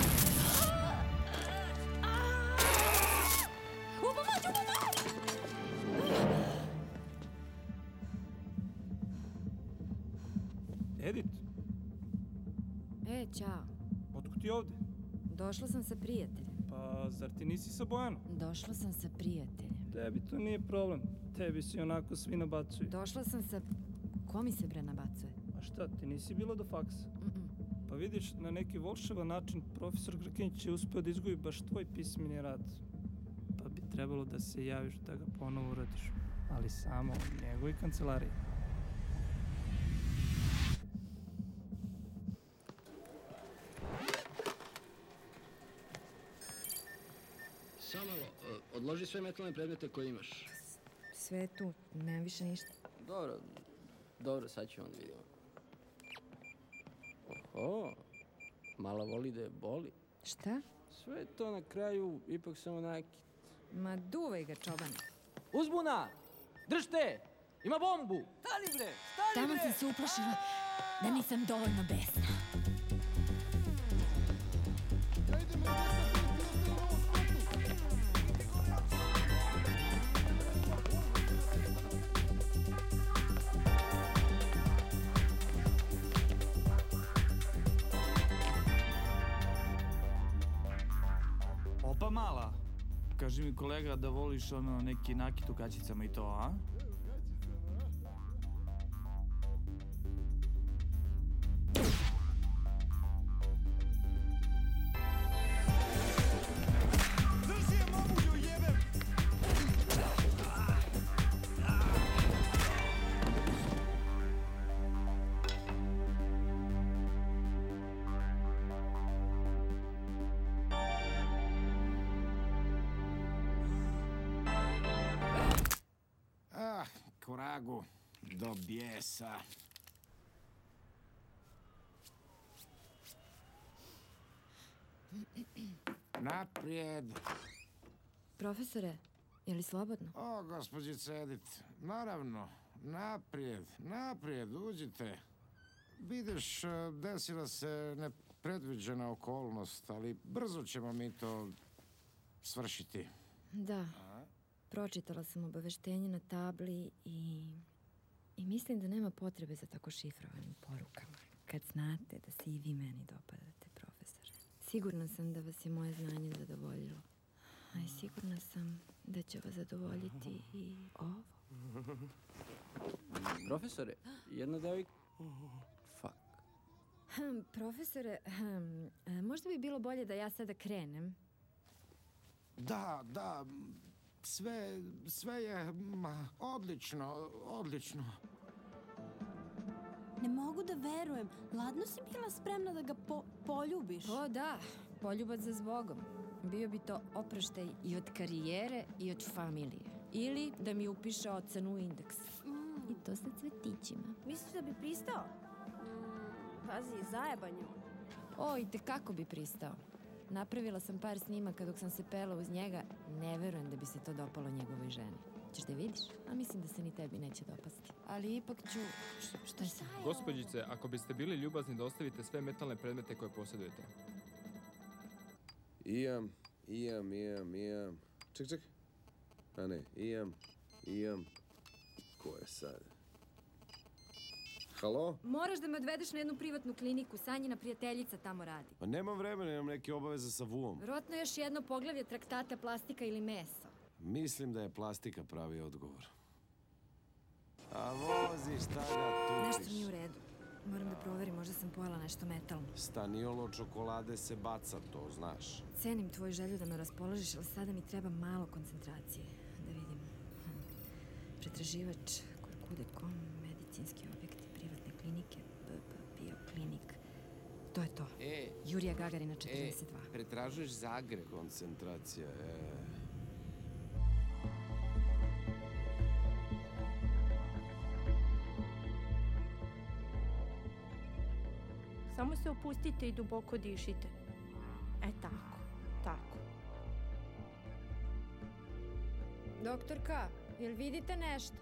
U pomoć, u pomoć! Edit, E, ćao. otkud ti ovde? Došla sam sa prijateljem. Pa, zar ti nisi sa Bojanom? Došla sam sa prijateljem. Tebi to nije problem. Tebi si onako svi nabacuju. Došla sam sa... Ko mi se bre nabacuje? A šta, ti nisi bilo do faksa? Mm-mm. Pa vidiš, na neki volševan način profesor Grkinć je uspeo da izgubi baš tvoj pismeni rad. Pa bi trebalo da se javiš da ga ponovo uradiš. Ali samo u njegovoj kancelariji. Samo malo, odloži sve metalne predmete koje imaš. Sve je tu, nema više ništa. Dobro, dobro, sad ću onda vidimo. Oho, mala voli da je boli. Šta? Sve je to na kraju ipak samo nakit. Ma duvaj ga, čobane. Uzbuna! Držte! Ima bombu! Stani bre! Stani Tamo bre! sam se uplašila da nisam dovoljno besna. mala, kaži mi kolega da voliš ono neki nakit u gaćicama i to, a? Ah, koragu, do bijesa. Naprijed. Profesore, je li slobodno? O, gospođice Edith, naravno, naprijed, naprijed, uđite. Vidiš, desila se nepredviđena okolnost, ali brzo ćemo mi to svršiti. Da. Pročitala sam obaveštenje na tabli i... I mislim da nema potrebe za tako šifrovanim porukama. Kad znate da se i vi meni dopadate, profesore. Sigurna sam da vas je moje znanje zadovoljilo. A i sigurna sam da će vas zadovoljiti i ovo. Profesore, jedna devojka... Fuck. Hm, profesore, hm, možda bi bilo bolje da ja sada krenem. Da, da, sve, sve je ma, odlično, odlično. Ne mogu da verujem. Ladno si bila spremna da ga po poljubiš. O da, poljubac za zbogom. Bio bi to oproštaj i od karijere i od familije. Ili da mi upiše ocenu u indeks. Mm. I to sa cvetićima. Misliš da bi pristao? Mm, pazi, zajebanju. O, i tekako bi pristao. Napravila sam par snimaka dok sam se pela uz njega. Ne verujem da bi se to dopalo njegovoj ženi. Ćeš da vidiš? A mislim da se ni tebi neće dopasti. Ali ipak ću... Šta je sad? Gospođice, ako biste bili ljubazni da ostavite sve metalne predmete koje posjedujete. Imam, imam, imam, imam. Ček, ček. A ne, imam, imam. Ko je sad? Halo? Moraš da me odvedeš na jednu privatnu kliniku. Sanjina prijateljica tamo radi. Pa nemam vremena, imam neke obaveze sa vuom. Vjerojatno još jedno poglavlje traktata plastika ili meso. Mislim da je plastika pravi odgovor. A vozi, šta ga tupiš? Nešto nije u redu. Moram da proverim, možda sam pojela nešto metalno. Staniolo čokolade se baca, to znaš. Cenim tvoju želju da me raspoložiš, ali sada mi treba malo koncentracije. Da vidim. Hm. Pretraživač, kude kom, medicinski objekti, privatne klinike, B B, bioklinik. To je to. E, Jurija Gagarina četrdeset dva. E, pretražuješ Zagreb. Koncentracija, e... Samo se opustite i duboko dišite. E tako, tako. Doktorka, jel vidite nešto?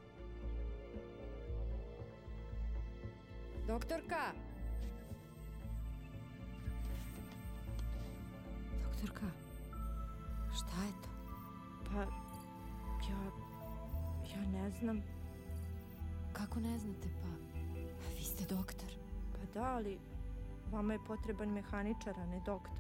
Doktorka! Doktorka, šta je to? Pa, ja... ja ne znam. Kako ne znate, pa? Vi ste doktor. Pa da, ali vama je potreban mehaničar, a ne doktor.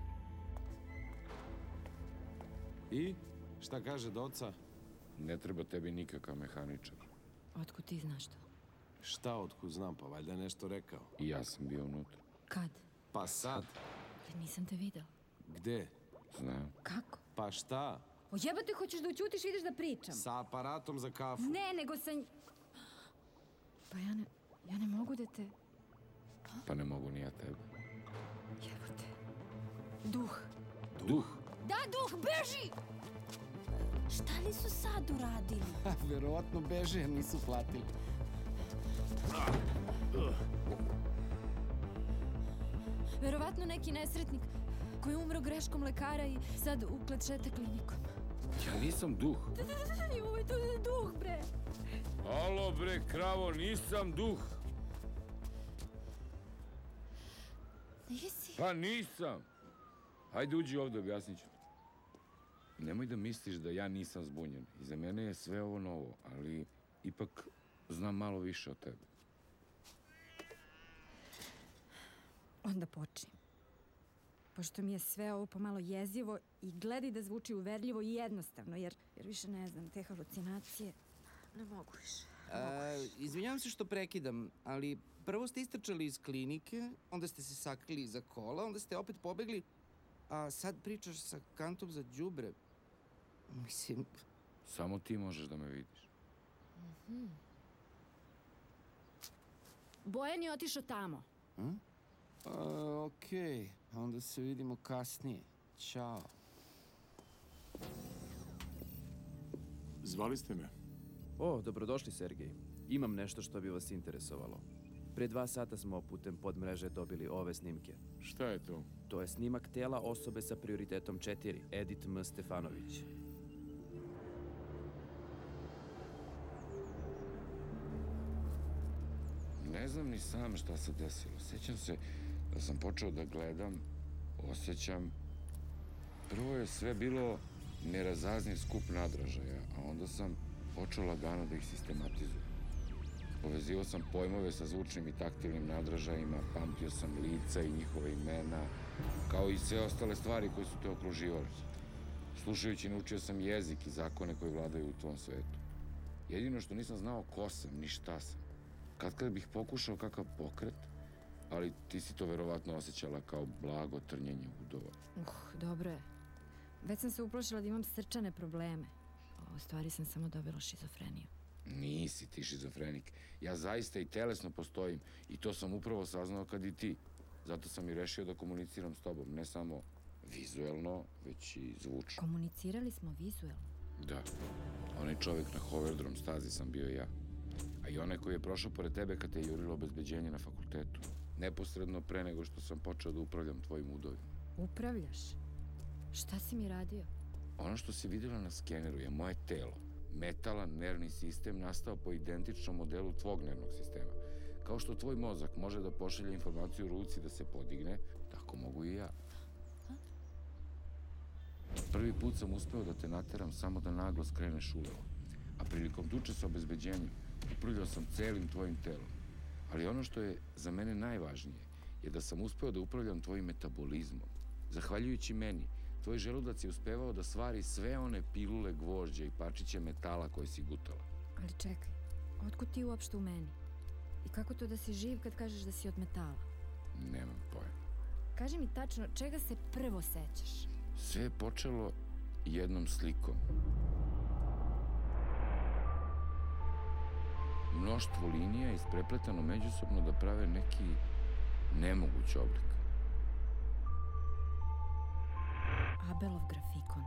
I? Šta kaže doca? Ne treba tebi nikakav mehaničar. Otkud ti znaš to? Šta otkud znam, pa valjda je nešto rekao. I ja sam bio unutra. Kad? Pa sad. Ali nisam te videla. Gde? Znam. Kako? Pa šta? O jebate, hoćeš da ućutiš, vidiš da pričam. Sa aparatom za kafu. Ne, nego sam... Pa ja ne, ja ne mogu da te... Pa ne mogu ni ja tebe. Jebote. Duh. Duh? Da, duh, beži! Šta li su sad uradili? Verovatno beže jer nisu platili. Verovatno neki nesretnik koji je umro greškom lekara i sad uklet šeta klinikom. Ja nisam duh. Joj, to je duh, bre. Alo, bre, kravo, nisam duh. Nisi? Pa nisam. Hajde, uđi ovdje, objasnit ću. Nemoj da misliš da ja nisam zbunjen. Iza mene je sve ovo novo, ali ipak znam malo više od tebe. Onda počni. pošto mi je sve ovo pomalo jezivo i gledaj da zvuči uverljivo i jednostavno, jer, jer više ne znam, te halucinacije ne mogu više. A, izvinjavam se što prekidam, ali prvo ste istrčali iz klinike, onda ste se sakrili iza kola, onda ste opet pobegli, a sad pričaš sa kantom za đubre. Mislim... Samo ti možeš da me vidiš. Mhm. Bojan je otišao tamo. Hm? A, okej, onda se vidimo kasnije. Ćao. Zvali ste me? O, dobrodošli, Sergej. Imam nešto što bi vas interesovalo. Pre dva sata smo putem podmreže dobili ove snimke. Šta je to? To je snimak tela osobe sa prioritetom četiri, Edit M. Stefanović. Ne znam ni sam šta se desilo. Sjećam se da sam počeo da gledam, osjećam. Prvo je sve bilo nerazazniv skup nadražaja, a onda sam počeo lagano da ih sistematizujem. Povezivao sam pojmove sa zvučnim i taktilnim nadražajima, pamtio sam lica i njihove imena, kao i sve ostale stvari koje su te okruživali. Slušajući, naučio sam jezik i zakone koji vladaju u tom svetu. Jedino što nisam znao ko sam, ni šta sam. Kad kad bih pokušao kakav pokret, ali ti si to verovatno osjećala kao blago trnjenje udova. Uh, dobro je. Već sam se uplašila da imam srčane probleme. A u stvari sam samo dobila šizofreniju. Nisi ti šizofrenik. Ja zaista i telesno postojim i to sam upravo saznao kad i ti. Zato sam i rešio da komuniciram s tobom, ne samo vizuelno, već i zvučno. Komunicirali smo vizuelno? Da. Onaj čovjek na hoverdrom stazi sam bio ja. A i onaj koji je prošao pored tebe kad te je jurilo obezbeđenje na fakultetu. Neposredno pre nego što sam počeo da upravljam tvojim udovima. Upravljaš? Šta si mi radio? Ono što si vidjela na skeneru je moje telo. Metalan nervni sistem nastao po identičnom modelu tvog nervnog sistema. Kao što tvoj mozak može da pošalje informaciju ruci da se podigne, tako mogu i ja. Prvi put sam uspeo da te nateram samo da naglo skreneš ulevo. A prilikom tuče sa obezbeđenjem upravljao sam celim tvojim telom. Ali ono što je za mene najvažnije je da sam uspeo da upravljam tvojim metabolizmom. Zahvaljujući meni, tvoj želudac je uspevao da stvari sve one pilule gvožđa i parčiće metala koje si gutala. Ali čekaj, otkud ti uopšte u meni? I kako to da si živ kad kažeš da si od metala? Nemam pojma. Kaži mi tačno, čega se prvo sećaš? Sve je počelo jednom slikom. Mnoštvo linija isprepletano međusobno da prave neki nemoguć oblik. Abelov grafikon.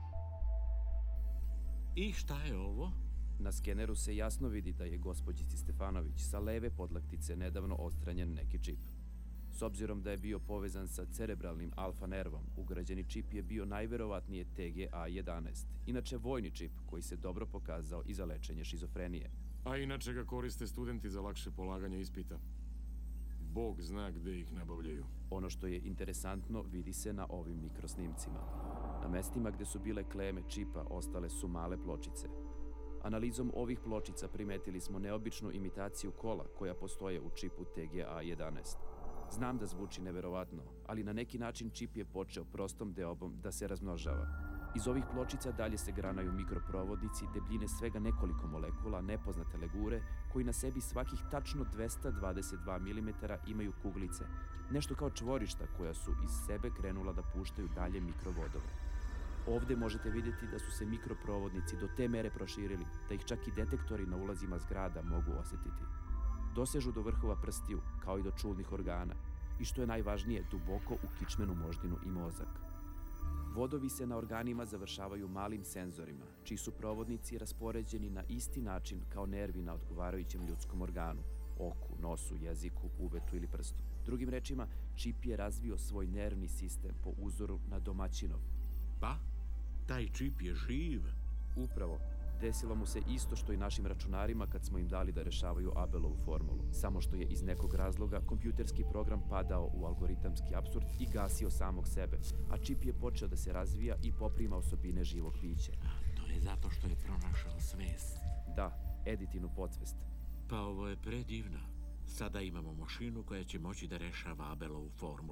I šta je ovo? Na skeneru se jasno vidi da je gospođici Stefanović sa leve podlaktice nedavno odstranjen neki čip. S obzirom da je bio povezan sa cerebralnim alfa nervom, ugrađeni čip je bio najverovatnije T G A jedanaest, inače vojni čip koji se dobro pokazao i za lečenje šizofrenije. A inače ga koriste studenti za lakše polaganje ispita. Bog zna gde ih nabavljaju. Ono što je interesantno vidi se na ovim mikrosnimcima. Na mestima gde su bile kleme čipa ostale su male pločice. Analizom ovih pločica primetili smo neobičnu imitaciju kola koja postoje u čipu T G A jedanaest. Znam da zvuči neverovatno, ali na neki način čip je počeo prostom deobom da se razmnožava. Iz ovih pločica dalje se granaju mikroprovodnici debljine svega nekoliko molekula nepoznate legure koji na sebi svakih tačno dvesta dvadeset dva milimetra imaju kuglice, nešto kao čvorišta koja su iz sebe krenula da puštaju dalje mikrovodove. Ovde možete vidjeti da su se mikroprovodnici do te mere proširili da ih čak i detektori na ulazima zgrada mogu osjetiti. Dosežu do vrhova prstiju, kao i do čulnih organa, i što je najvažnije, duboko u kičmenu moždinu i mozak. Vodovi se na organima završavaju malim senzorima, čiji su provodnici raspoređeni na isti način kao nervi na odgovarajućem ljudskom organu, oku, nosu, jeziku, uvetu ili prstu. Drugim rečima, čip je razvio svoj nervni sistem po uzoru na domaćinov. Pa, taj čip je živ. Upravo. Desilo mu se isto što i našim računarima kad smo im dali da rešavaju Abelovu formulu, samo što je iz nekog razloga kompjuterski program padao u algoritamski apsurd i gasio samog sebe, a čip je počeo da se razvija i poprima osobine živog bića. To je zato što je pronašao svest. Da, Editinu podsvest. Pa ovo je predivno. Sada imamo mašinu koja će moći da rešava Abelovu formulu.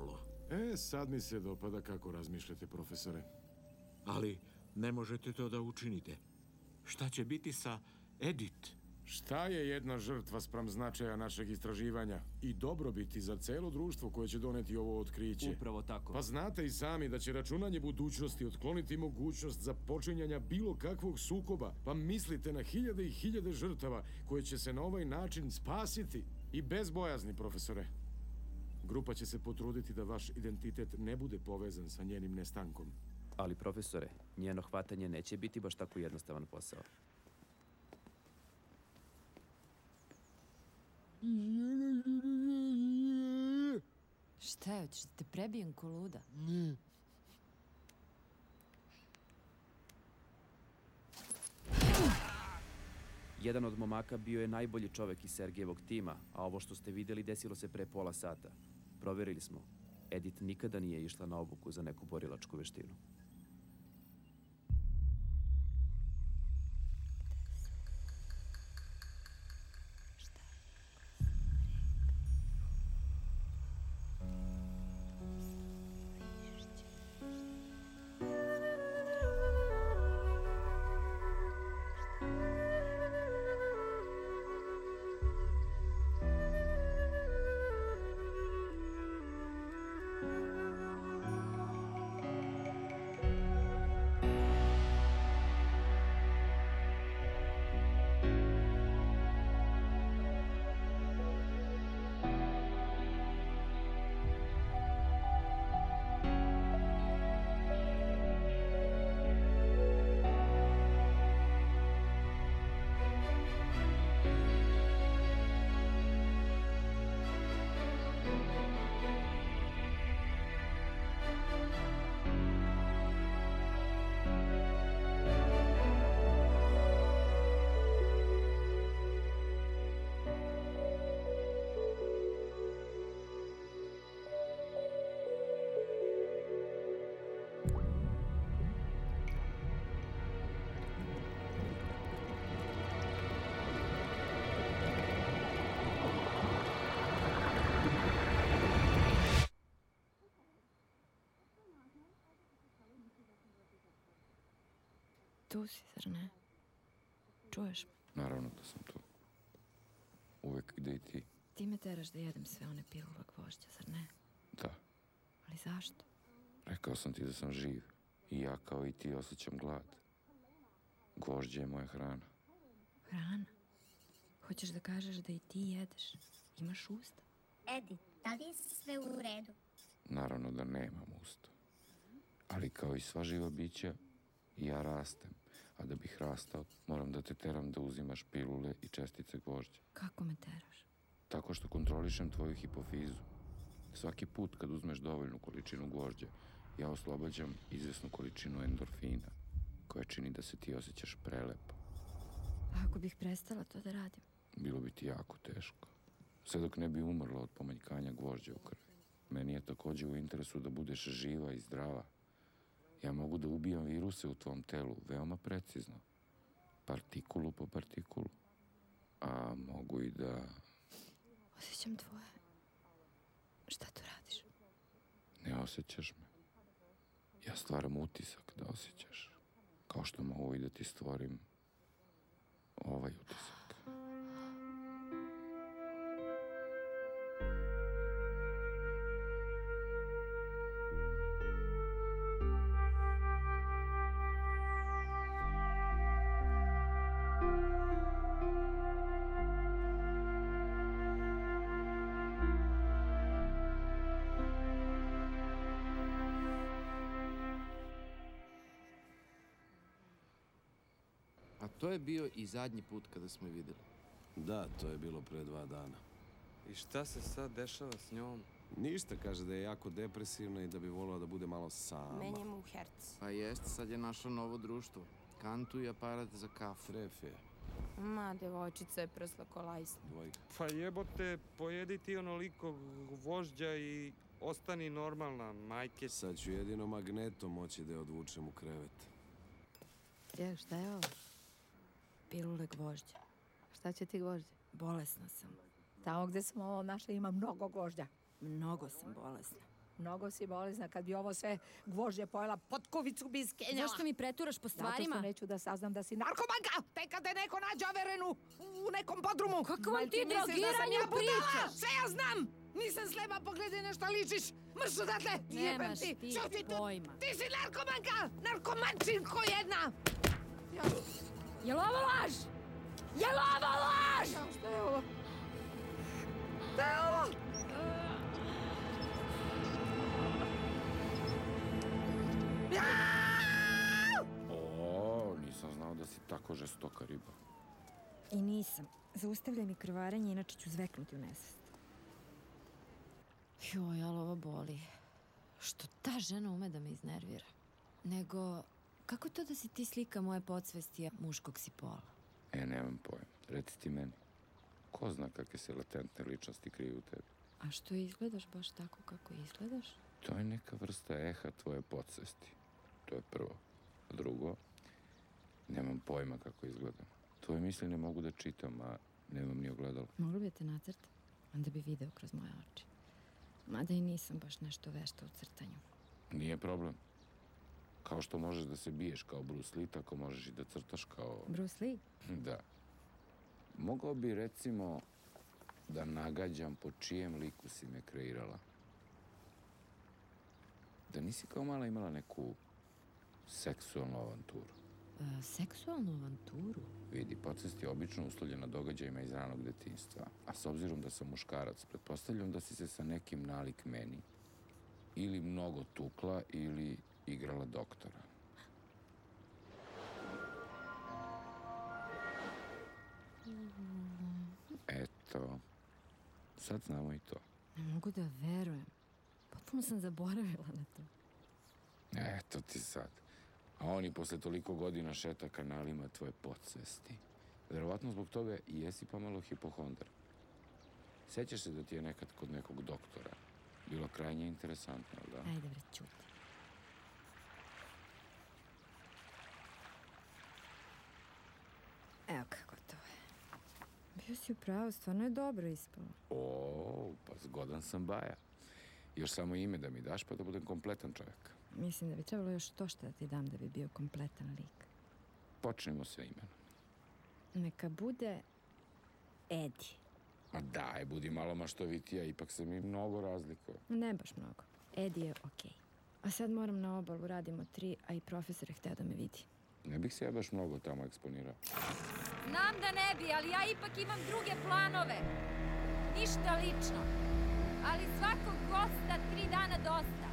E, sad mi se dopada kako razmišljate, profesore. Ali ne možete to da učinite. Šta će biti sa Edith? Šta je jedna žrtva spram značaja našeg istraživanja i dobrobiti za celo društvo koje će doneti ovo otkriće? Upravo tako. Pa znate i sami da će računanje budućnosti otkloniti mogućnost za počinjanja bilo kakvog sukoba. Pa mislite na hiljade i hiljade žrtava koje će se na ovaj način spasiti. I bez bojazni, profesore. Grupa će se potruditi da vaš identitet ne bude povezan sa njenim nestankom. Ali, profesore, njeno hvatanje neće biti baš tako jednostavan posao. Šta je, hoćeš da te prebijem ko luda? Ne. Jedan od momaka bio je najbolji čovek iz Sergejevog tima, a ovo što ste vidjeli desilo se pre pola sata. Proverili smo. Edith nikada nije išla na obuku za neku borilačku veštinu. Tu si, zar ne? Čuješ me? Naravno da sam tu. Uvek gde i ti. Ti me teraš da jedem sve one pilule gvožđa, zar ne? Da. Ali zašto? Rekao sam ti da sam živ. I ja kao i ti osjećam glad. Gvožđe je moja hrana. Hrana? Hoćeš da kažeš da i ti jedeš? Imaš usta? Edi, da li je sve u redu? Naravno da nemam usta. Ali kao i sva živa bića, ja rastem. A da bih rastao, moram da te teram da uzimaš pilule i čestice gvožđa. Kako me teraš? Tako što kontrolišem tvoju hipofizu. Svaki put kad uzmeš dovoljnu količinu gvožđa, ja oslobađam izvesnu količinu endorfina, koja čini da se ti osjećaš prelepo. A ako bih prestala to da radim? Bilo bi ti jako teško. Sve dok ne bi umrlo od pomanjkanja gvožđa u krvi. Meni je takođe u interesu da budeš živa i zdrava. Ja mogu da ubijam viruse u tvom telu veoma precizno. Partikulu po partikulu. A mogu i da... Osjećam tvoje. Šta tu radiš? Ne osjećaš me. Ja stvaram utisak da osjećaš. Kao što mogu i da ti stvorim ovaj utisak. A to je bio i zadnji put kada smo je videli. Da, to je bilo pre dva dana. I šta se sad dešava s njom? Ništa, kaže da je jako depresivna i da bi volila da bude malo sama. Menja mu herc. Pa jeste, sad je našla novo društvo. Kantu i aparat za kafu. Tref je. Ma, devojčica je prsla kolajsna. Dvojka. Pa jebote, pojedi ti onoliko gvožđa i ostani normalna, majke. Sad ću jedino magnetom moći da je odvučem u krevet. Je, šta je ovo? Pilule gvožđa. Šta će ti gvožđe? Bolesna sam. Tamo gde smo ovo našli ima mnogo gvožđa. Mnogo sam bolesna. Mnogo si bolesna, kad bi ovo sve gvožđe pojela, potkovicu bi iskenjala. Zašto mi preturaš po stvarima? Zato što neću da saznam da si narkomanka, tek kad te neko nađe overenu u nekom podrumu. Kako vam Valjda ti misliš da sam drogiranju ja budala? pričaš? Sve ja znam! Nisam sleba, pogledaj nešto ličiš. Mrš odatle, jebem Nemaš ti. ti Ćuti tu. pojma. Ti si narkomanka, narkomančinko jedna. Ja. Je li ovo laž? Je li ovo laž? Ja, šta je ovo? Šta je ovo? O, nisam znao da si tako žestoka riba. I nisam. Zaustavljaj mi krvarenje, inače ću zveknuti u nesvest. Joj, ali ovo boli. Što ta žena ume da me iznervira. Nego, kako to da si ti slika moje podsvesti, a muškog si pola? E, nemam pojma. Reci ti meni. Ko zna kakve se latentne ličnosti kriju u tebi? A što izgledaš baš tako kako izgledaš? To je neka vrsta eha tvoje podsvesti. To je prvo. A drugo, nemam pojma kako izgledam. Tvoje misli ne mogu da čitam, a nemam ni ogledalo. Mogla bi te nacrtam, onda bi video kroz moje oči. Mada i nisam baš nešto vešta u crtanju. Nije problem. Kao što možeš da se biješ kao Bruce Lee, tako možeš i da crtaš kao... Bruce Lee? Da. Mogao bi, recimo, da nagađam po čijem liku si me kreirala. Da nisi kao mala imala neku seksualnu avanturu. E, seksualnu avanturu? Vidi, podsvest je obično uslovljena događajima iz ranog detinjstva. A s obzirom da sam muškarac, pretpostavljam da si se sa nekim nalik meni ili mnogo tukla ili igrala doktora. Eto, sad znamo i to. Ne mogu da verujem. Potpuno sam zaboravila na to. Eto ti sad. A oni posle toliko godina šeta kanalima tvoje podsvesti. Verovatno zbog toga i jesi pomalo hipohondar. Sećaš se da ti je nekad kod nekog doktora bilo krajnje interesantno, da? Ajde bre, ćuti. Evo kako to je. Bio si u pravu, stvarno je dobro ispalo. O, pa zgodan sam baja. Još samo ime da mi daš pa da budem kompletan čovjek. Mislim da bi trebalo još to što da ti dam da bi bio kompletan lik. Počnemo sa imenom. Neka bude Edi. Ma daj, budi malo maštovitija, ipak se mi mnogo razlikuje. Ne baš mnogo. Edi je okej. A sad moram na obalu, radimo tri, a i profesor je hteo da me vidi. Ne bih se ja baš mnogo tamo eksponirao. Znam da ne bi, ali ja ipak imam druge planove. Ništa lično. Ali svakog gosta tri dana dosta.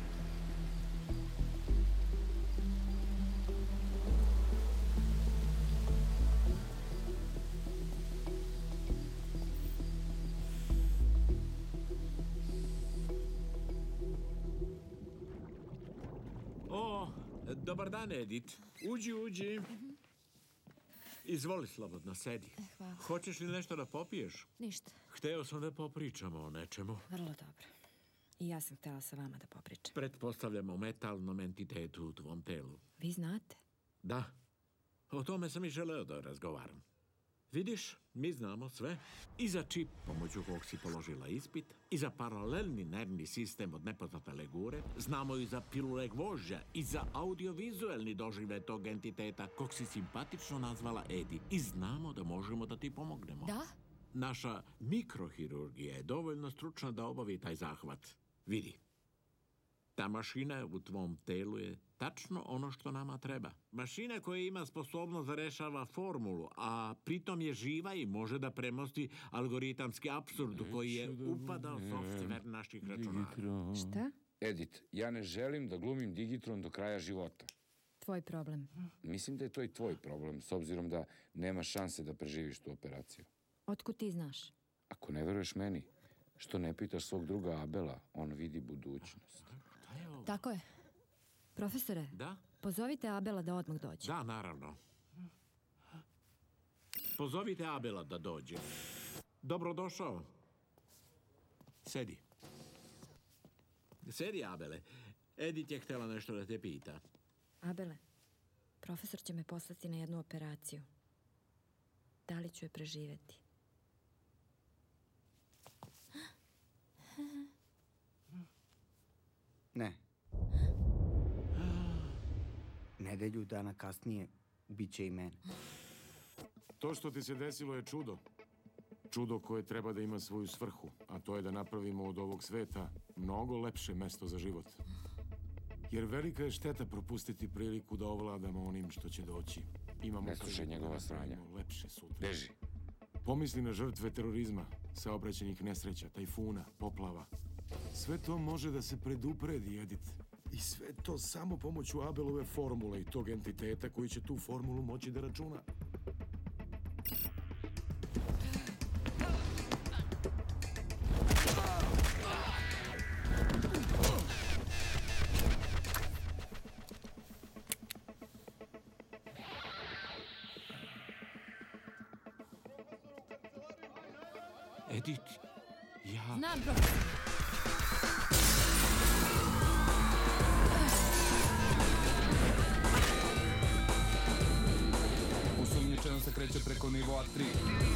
O, dobar dan, Edit. Uđi, uđi. Izvoli slobodno, sedi. Hvala. Hoćeš li nešto da popiješ? Ništa. Hteo sam da popričamo o nečemu. Vrlo dobro. I ja sam htjela sa vama da popričam. Pretpostavljamo o metalnom entitetu u tvom telu. Vi znate? Da. O tome sam i želeo da razgovaram. Vidiš, mi znamo sve. I za čip pomoću kog si položila ispit, i za paralelni nervni sistem od nepoznate legure, znamo i za pilule gvožđa, i za audiovizuelni doživljaj tog entiteta kog si simpatično nazvala Edi. I znamo da možemo da ti pomognemo. Da? Naša mikrohirurgija je dovoljno stručna da obavi taj zahvat. Vidi, ta mašina u tvom telu je tačno ono što nama treba. Mašina koja ima sposobnost da rešava formulu, a pritom je živa i može da premosti algoritamski apsurd u koji je upadao softver naših računara. Šta? Edit, ja ne želim da glumim Digitron do kraja života. Tvoj problem. Mislim da je to i tvoj problem, s obzirom da nema šanse da preživiš tu operaciju. Otkud ti znaš? Ako ne veruješ meni, što ne pitaš svog druga Abela, on vidi budućnost. Tako je. Profesore, Da? Pozovite Abela da odmah dođe. Da, naravno. Pozovite Abela da dođe. Dobrodošao. Sedi. Sedi, Abele. Edith je htjela nešto da te pita. Abele, profesor će me poslati na jednu operaciju. Da li ću je preživeti? Ne. Nedelju dana kasnije bit će i mene. To što ti se desilo je čudo. Čudo koje treba da ima svoju svrhu, a to je da napravimo od ovog sveta mnogo lepše mesto za život. Jer velika je šteta propustiti priliku da ovladamo onim što će doći. Imamo Ne slušaj njegova sranja. Lepše sutra. Beži. Pomisli na žrtve terorizma, saobraćajnih nesreća, tajfuna, poplava. Sve to može da se predupredi, Edith. I sve to samo pomoću Abelove formule i tog entiteta koji će tu formulu moći da računa. Edith, ja... Znam, profesor. Osumnjičeno se kreće preko nivoa tri.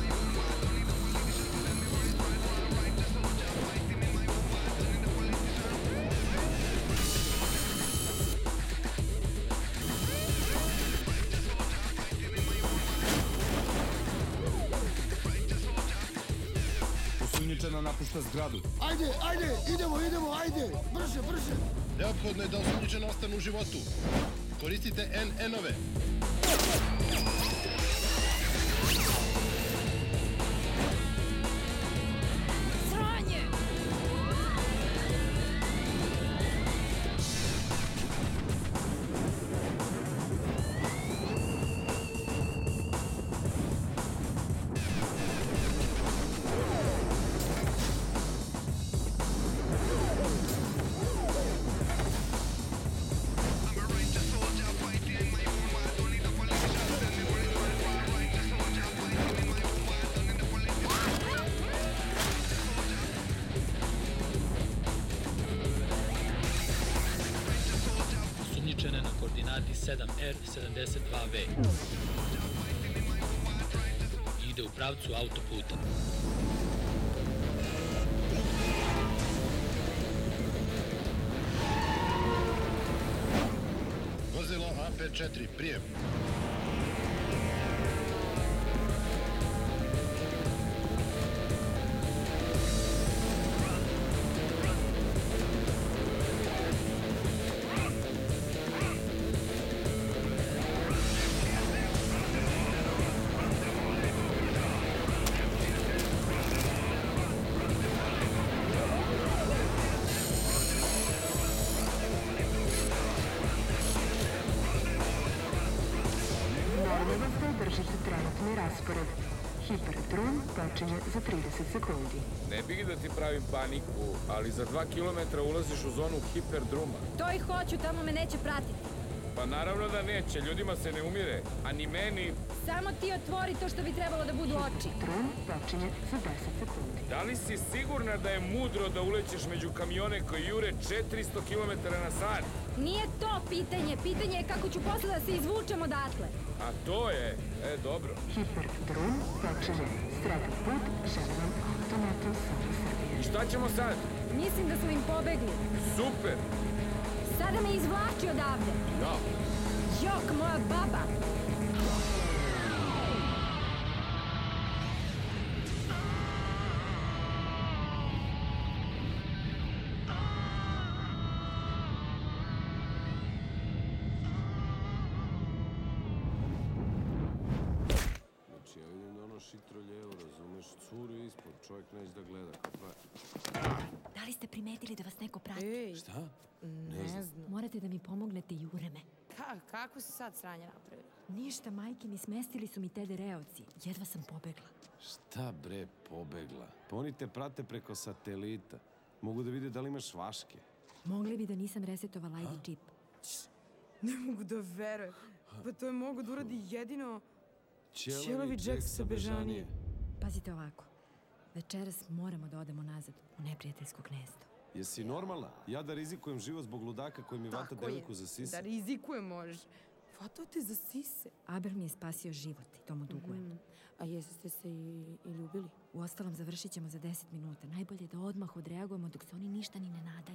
Osumnjičeno napušta zgradu. Ajde, ajde, idemo, idemo, ajde! Brže, brže! Neophodno je da osumnjičeno ostane u životu. Koristite en enove. Osumnjičene na koordinati sedam R sedamdeset dva V. Ide u pravcu autoputa. Vozilo A P četiri, prijem. Držite trenutni raspored. Hiperdron počinje za trideset sekundi. Ne bih da ti pravim paniku, ali za dva kilometra ulaziš u zonu hiperdruma. To i hoću, tamo me neće pratiti. Pa naravno da neće, ljudima se ne umire, a ni meni. Samo ti otvori to što bi trebalo da budu oči. Hiperdron počinje za deset sekundi. Da li si sigurna da je mudro da ulećeš među kamione koji jure četiristo kilometara na sat? Nije to pitanje, pitanje je kako ću posle da se izvučem odatle. A to je, e, dobro. Hiperdron počinje sredan put, želim vam automatom Sava Srbije. I šta ćemo sad? Mislim da smo im pobegli. Super! Sada me izvlači odavde. Ja. Jok, moja baba. Znači, ja vidim da ono šitro ljevo, razumeš, curi ispod, čovjek neće da gleda. Da li ste primetili da vas neko prati? Ej. Šta? Ne znam. Morate da mi pomognete, jure me. Ka, kako si sad sranja napravili? Ništa, majke mi, smestili su mi te dereovci. Jedva sam pobegla. Šta bre, pobegla? Pa oni te prate preko satelita. Mogu da vide da li imaš vaške. Mogli bi da nisam resetovala I D čip. Ne mogu da verujem. Pa to je mogu da uradi jedino... Ćelavi Ćelavi Jack sa Bežanije. Pazite ovako. Večeras moramo da odemo nazad u neprijateljsko gnezdo. Jesi normalna? Ja da rizikujem život zbog ludaka koji mi vata devojku za sise? Da rizikujem možeš. Vatao te za sise. Abel mi je spasio život i to mu dugujem. Mm. A jeste se i, i ljubili? Uostalom, završit ćemo za deset minuta. Najbolje je da odmah odreagujemo dok se oni ništa ni ne nadaju.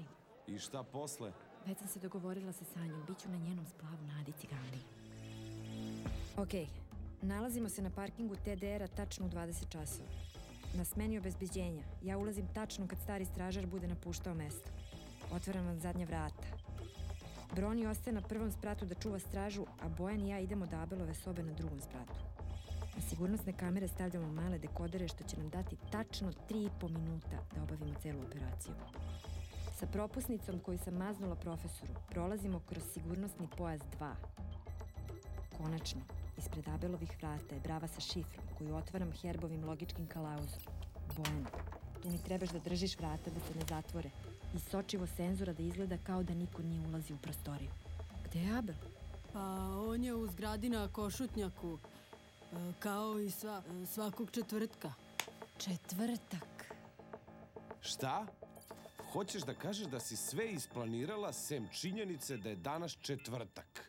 I šta posle? Već sam se dogovorila sa Sanjom. Biću na njenom splavu Nadi Ciganli. Okej, nalazimo se na parkingu T D R-a tačno u dvadeset časova. Na smeni obezbeđenja. Ja ulazim tačno kad stari stražar bude napuštao mesto. Otvaram vam zadnja vrata. Broni ostaje na prvom spratu da čuva stražu, a Bojan i ja idemo do Abelove sobe na drugom spratu. Na sigurnosne kamere stavljamo male dekodere što će nam dati tačno tri i po minuta da obavimo celu operaciju. Sa propusnicom koju sam maznula profesoru, prolazimo kroz sigurnosni pojas dva. Konačno, ispred Abelovih vrata je brava sa šifrom koju otvaram herbovim logičkim kalauzom. Bojan, tu mi trebaš da držiš vrata da se ne zatvore i sočivo senzora da izgleda kao da niko nije ulazi u prostoriju. Gde je Abel? Pa on je u zgradi na Košutnjaku, e, kao i sva, svakog četvrtka. Četvrtak. Šta? Hoćeš da kažeš da si sve isplanirala sem činjenice da je danas četvrtak?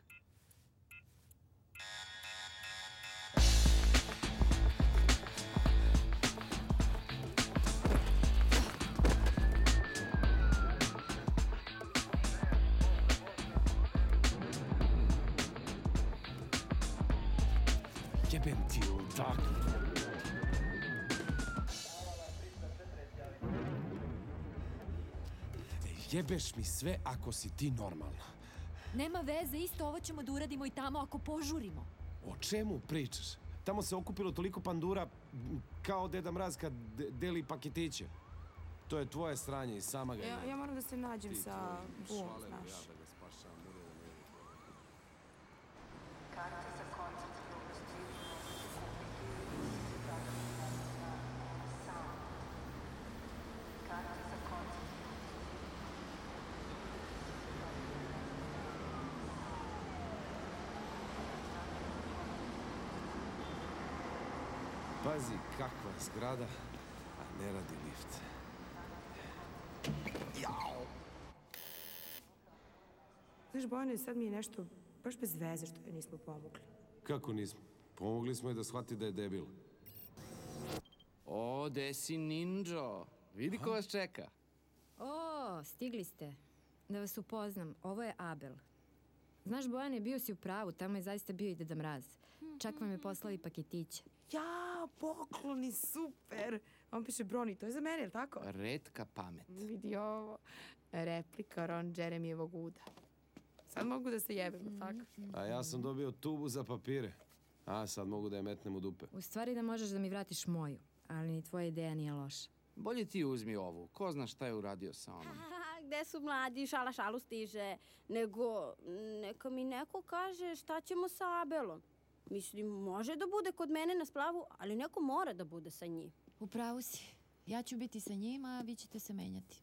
Jebem ti ludak. Jebeš mi sve ako si ti normalna. Nema veze, isto ovo ćemo da uradimo i tamo ako požurimo. O čemu pričaš? Tamo se okupilo toliko pandura kao Deda Mraz kad de- deli paketiće. To je tvoje sranje i sama ga Ja, je. ja moram da se nađem Ti sa tvoji Bum, šale, znaš. ja da ga spašavam, ne da ne vidim. Karte za koncert grupe Sound. Karte za koncert. Pazi kakva je zgrada, a ne radi lift. Jao! Znaš, Bojane, sad mi je nešto baš bez veze što joj nismo pomogli. Kako nismo? Pomogli smo je da shvati da je debil. O, desi ninjo. Vidi ko vas čeka. O, stigli ste. Da vas upoznam, ovo je Abel. Znaš, Bojane, bio si u pravu, tamo je zaista bio i Deda Mraz. Čak vam je poslali paketiće. Ja, pokloni, super. On piše Broni, to je za mene, je li tako? Retka pamet. Vidi ovo. Replika Ron Jeremijevog uda. Sad mogu da se jebem, mm. tako? A ja sam dobio tubu za papire. A sad mogu da je metnem u dupe. U stvari da možeš da mi vratiš moju, ali ni tvoja ideja nije loša. Bolje ti uzmi ovu. Ko zna šta je uradio sa onom? Gde su mladi, šala šalu stiže. Nego, neka mi neko kaže šta ćemo sa Abelom. Mislim, može da bude kod mene na splavu, ali neko mora da bude sa njim. U pravu si. Ja ću biti sa njima, a vi ćete se menjati.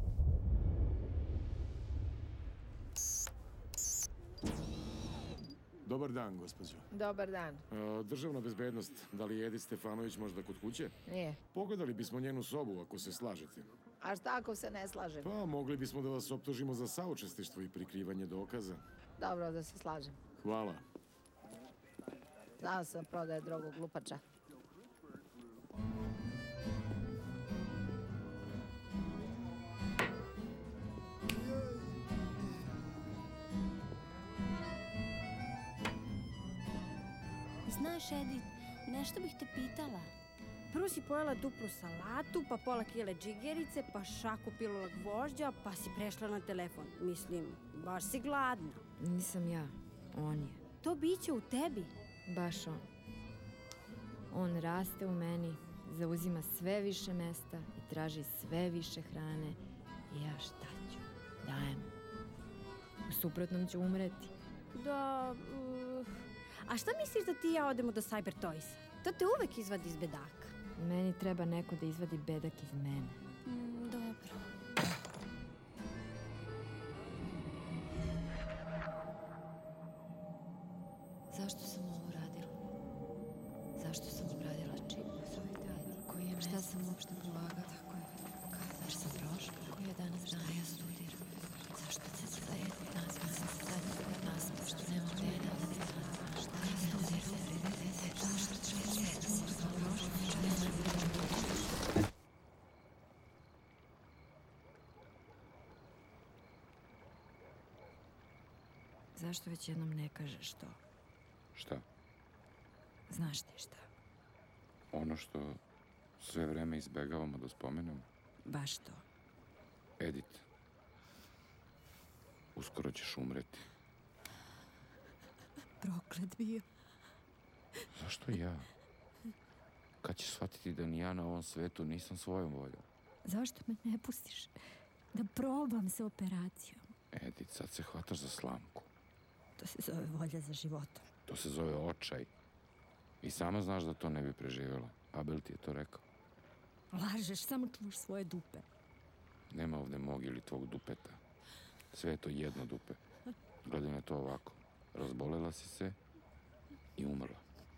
Dobar dan, gospođo. Dobar dan. E, državna bezbednost, da li je Edith Stefanović možda kod kuće? Nije. Pogledali bismo njenu sobu, ako se slažete. A šta ako se ne slažem? Pa, mogli bismo da vas optužimo za saučesništvo i prikrivanje dokaza. Dobro, da se slažem. Hvala. Znao sam prodaje drogu glupača. Znaš, Edith, nešto bih te pitala. Prvo si pojela duplu salatu, pa pola kile džigerice, pa šaku pilula gvožđa, pa si prešla na telefon. Mislim, baš si gladna. Nisam ja, on je. To biće u tebi. Baš on. On raste u meni, zauzima sve više mesta i traži sve više hrane. I ja šta ću? Dajem. U suprotnom ću umreti. Da, uh, a šta misliš da ti i ja odemo do Cyber Toysa? To te uvek izvadi iz bedaka. Meni treba neko da izvadi bedak iz mene. Mm, dobro. Zašto sam ovo radila? Zašto sam obradila čip? Koji je Šta sam uopšte polagala? Tako je. Kada sam prošla? Koji je danas dan? Ja studiram. Zašto se sada je nas zadnji nas, pošto nema vreda? Šta je studiram? Zašto ću sam prošla? Nema vreda. Zašto već jednom ne kažeš to? Šta? Znaš ti šta? Ono što sve vreme izbegavamo da spomenemo? Baš to. Edith, uskoro ćeš umreti. Proklet bio. Zašto ja? Kad ćeš shvatiti da ni ja na ovom svetu nisam svojom voljom? Zašto me ne pustiš da probam sa operacijom? Edith, sad se hvataš za slamku. To se zove volja za životom. To se zove očaj. I sama znaš da to ne bi preživjela. Abel ti je to rekao. Lažeš, samo čuvaš svoje dupe. Nema ovde mog ili tvog dupeta. Sve je to jedno dupe. Gledaj na to ovako. Razbolela si se i umrla.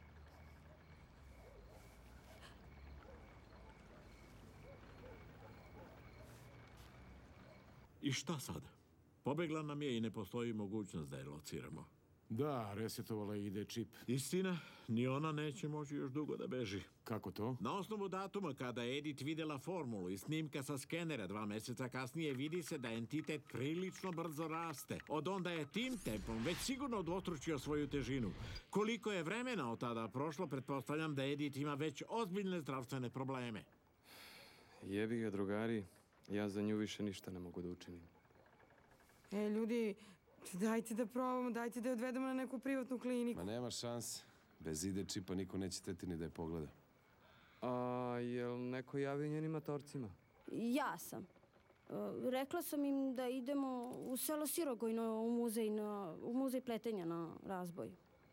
I šta sad? Pobegla nam je i ne postoji mogućnost da je lociramo. Da, resetovala je ide čip. Istina, ni ona neće moći još dugo da beži. Kako to? Na osnovu datuma kada je Edith videla formulu i snimka sa skenera dva meseca kasnije vidi se da entitet prilično brzo raste. Od onda je tim tempom već sigurno udvostručio svoju težinu. Koliko je vremena od tada prošlo, pretpostavljam da Edith ima već ozbiljne zdravstvene probleme. Jebi ga, drugari. Ja za nju više ništa ne mogu da učinim. E, ljudi, dajte da probamo, dajte da je odvedemo na neku privatnu kliniku. Ma nema šanse. Bez ide čipa niko neće teti ni da je pogleda. A jel neko javio njenim matorcima? Ja sam. E, rekla sam im da idemo u selo Sirogojno u muzej, na, u muzej pletenja na razboj.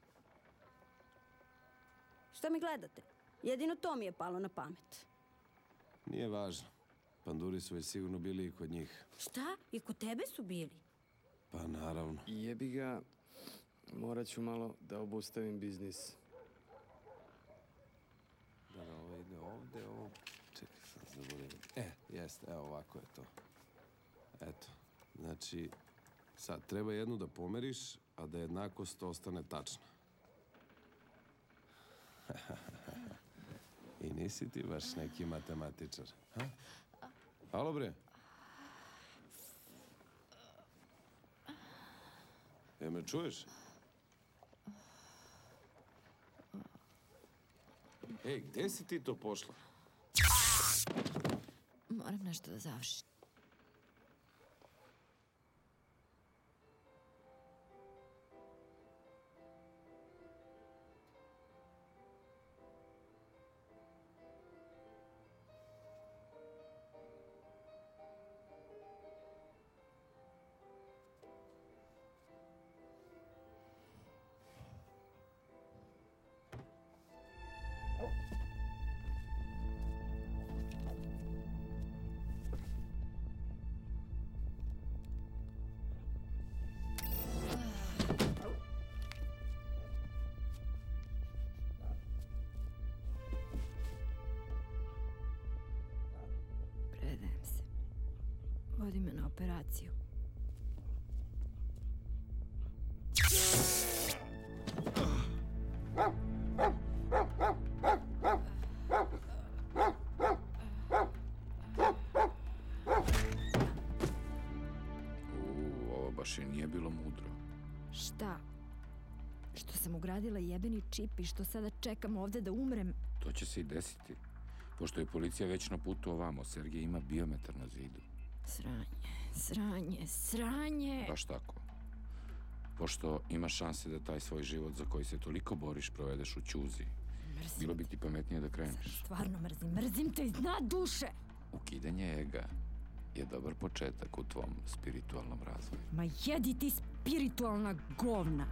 Šta mi gledate? Jedino to mi je palo na pamet. Nije važno. Panduri su već sigurno bili i kod njih. Šta? I kod tebe su bili? Pa naravno. Jebi ga, morat ću malo da obustavim biznis. Da, da, ovo ide ovde, ovo... Čekaj, sad zaboravim. E, jeste, evo ovako je to. Eto, znači, sad treba jednu da pomeriš, a da jednakost ostane tačna. I nisi ti baš neki matematičar, ha? Alo, bre? E, me čuješ? Ej, gde si ti to pošla? Moram nešto da završim. Predajem se. Vodi me na operaciju. U, ovo baš i nije bilo mudro. Šta? Što sam ugradila jebeni čip i što sada čekam ovde da umrem? To će se i desiti. Pošto je policija već na putu ovamo, Sergej ima biometar na zidu. Sranje, sranje, sranje! Baš tako. Pošto ima šanse da taj svoj život za koji se toliko boriš provedeš u ćuzi. Mrzim Bilo bi ti pametnije da kreneš. Stvarno mrzim, mrzim te iz dna duše! Ukidanje ega je dobar početak u tvom spiritualnom razvoju. Ma jedi ti spiritualna govna!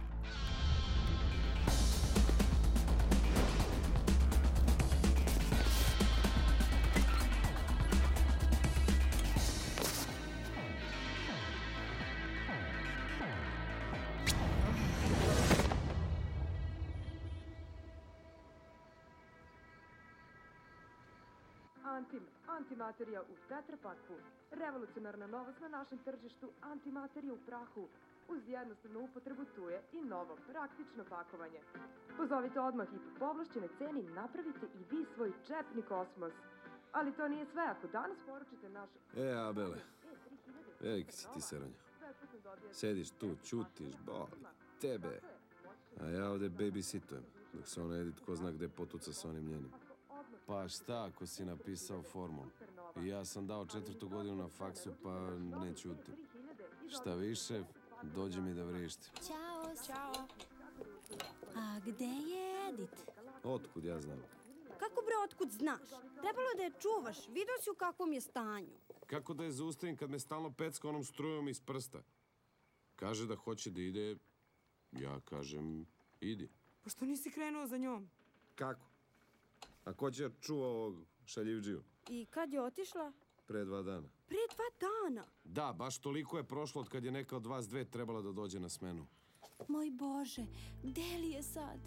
Antim, antimaterija u tetrapaku. Revolucionarna novost na našem tržištu, antimaterija u prahu. Uz jednostavnu upotrebu tuje i novo, praktično pakovanje. Pozovite odmah i po povlašćenoj ceni napravite i vi svoj čepni kosmos. Ali to nije sve, ako danas poručite naš... E, Abele, veliki si ti seronja. Sediš tu, ćutiš, boli tebe. A ja ovde babysitujem, dok se ona Edit ko zna gde potuca sa onim njenim. Pa šta ako si napisao formul? I ja sam dao četvrtu godinu na faksu, pa ne ćutim. Šta više, dođi mi da vrištim. Ćao. Ćao. A gde je Edit? Otkud ja znam? Kako bre, otkud znaš? Trebalo je da je čuvaš. Video si u kakvom je stanju. Kako da je zaustavim kad me stalno pecka onom strujom iz prsta? Kaže da hoće da ide, ja kažem idi. Pa što nisi krenuo za njom? Kako? A ko će čuva ovog šaljivđiju? I kad je otišla? Pre dva dana. Pre dva dana? Da, baš toliko je prošlo od kad je neka od vas dve trebala da dođe na smenu. Moj Bože, gde li je sad?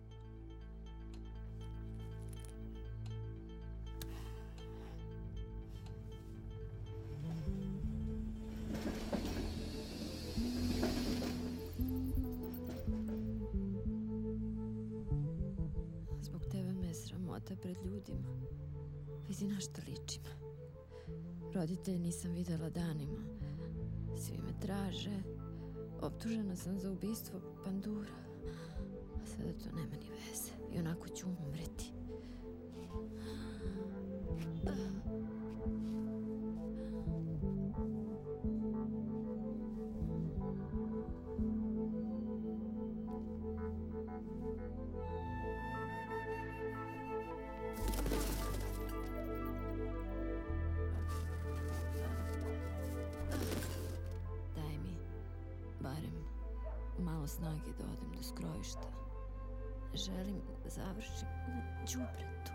Zbog tebe me je sramota pred ljudima. Vidi na što ličim. Roditelje nisam videla danima. Svi me traže. Optužena sam za ubistvo pandura. A sada to nema ni veze. I onako ću umreti. Daj mi barem malo snage da odem do skrovišta. Želim da završim na đubretu.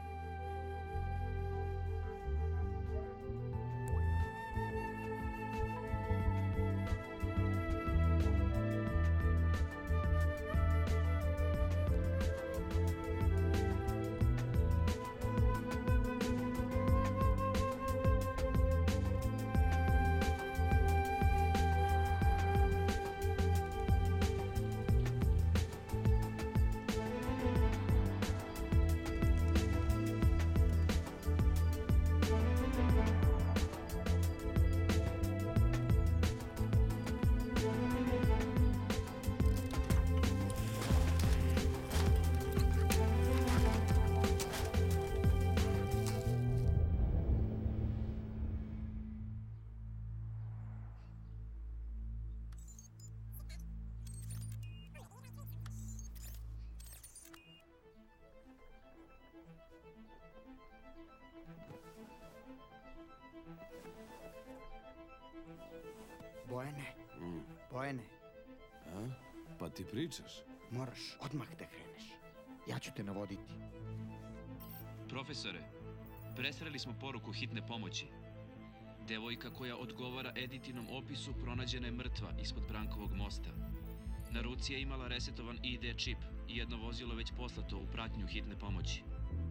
Bojane, Mm. Bojane, A? Pa ti pričaš? moraš odmah da kreneš. Ja ću te navoditi. Profesore, presreli smo poruku hitne pomoći. Devojka koja odgovara Editinom opisu pronađena je mrtva ispod Brankovog mosta. Na ruci je imala resetovan I D čip i jedno vozilo već poslato u pratnju hitne pomoći.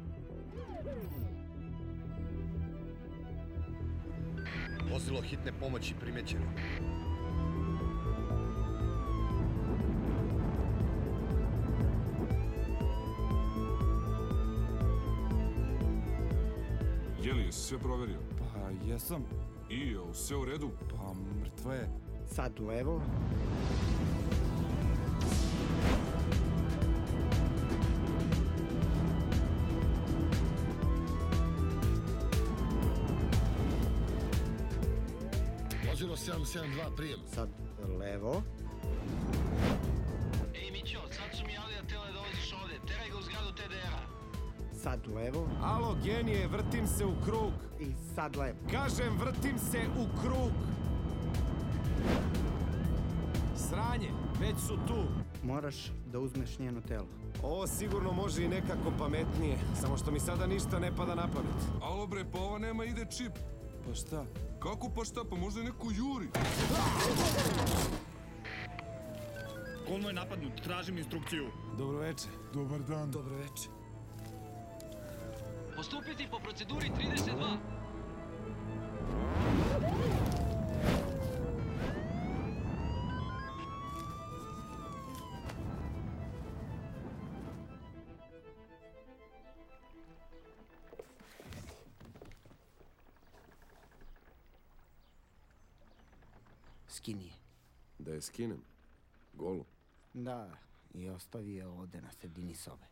Vozilo hitne pomoći primećeno. Je li, jesi sve proverio? Pa jesam. I, jel sve u redu? Pa mrtva je. Sad levo. Vozilo sedam sedam dva prijem. Sad levo. Ej, Mićo, sad su mi javili da tele dolaziš ovde. Teraj ga u zgradu T D R-a. Sad levo. Alo, genije, vrtim se u krug. I sad levo. Kažem, vrtim se u krug. Sranje, već su tu. Moraš da uzmeš njeno telo. Ovo sigurno može i nekako pametnije, samo što mi sada ništa ne pada na pamet. Alo bre, pa ova nema ide čip. Pa šta? Kako pa šta? Pa možda je neko juri. Konvoj je napadnut, tražim instrukciju. Dobro veče. Dobar dan. Dobro veče. Postupiti po proceduri trideset dva. Skini je. Da je skinem? Golu? Da, i ostavi je ovde na sredini sobe.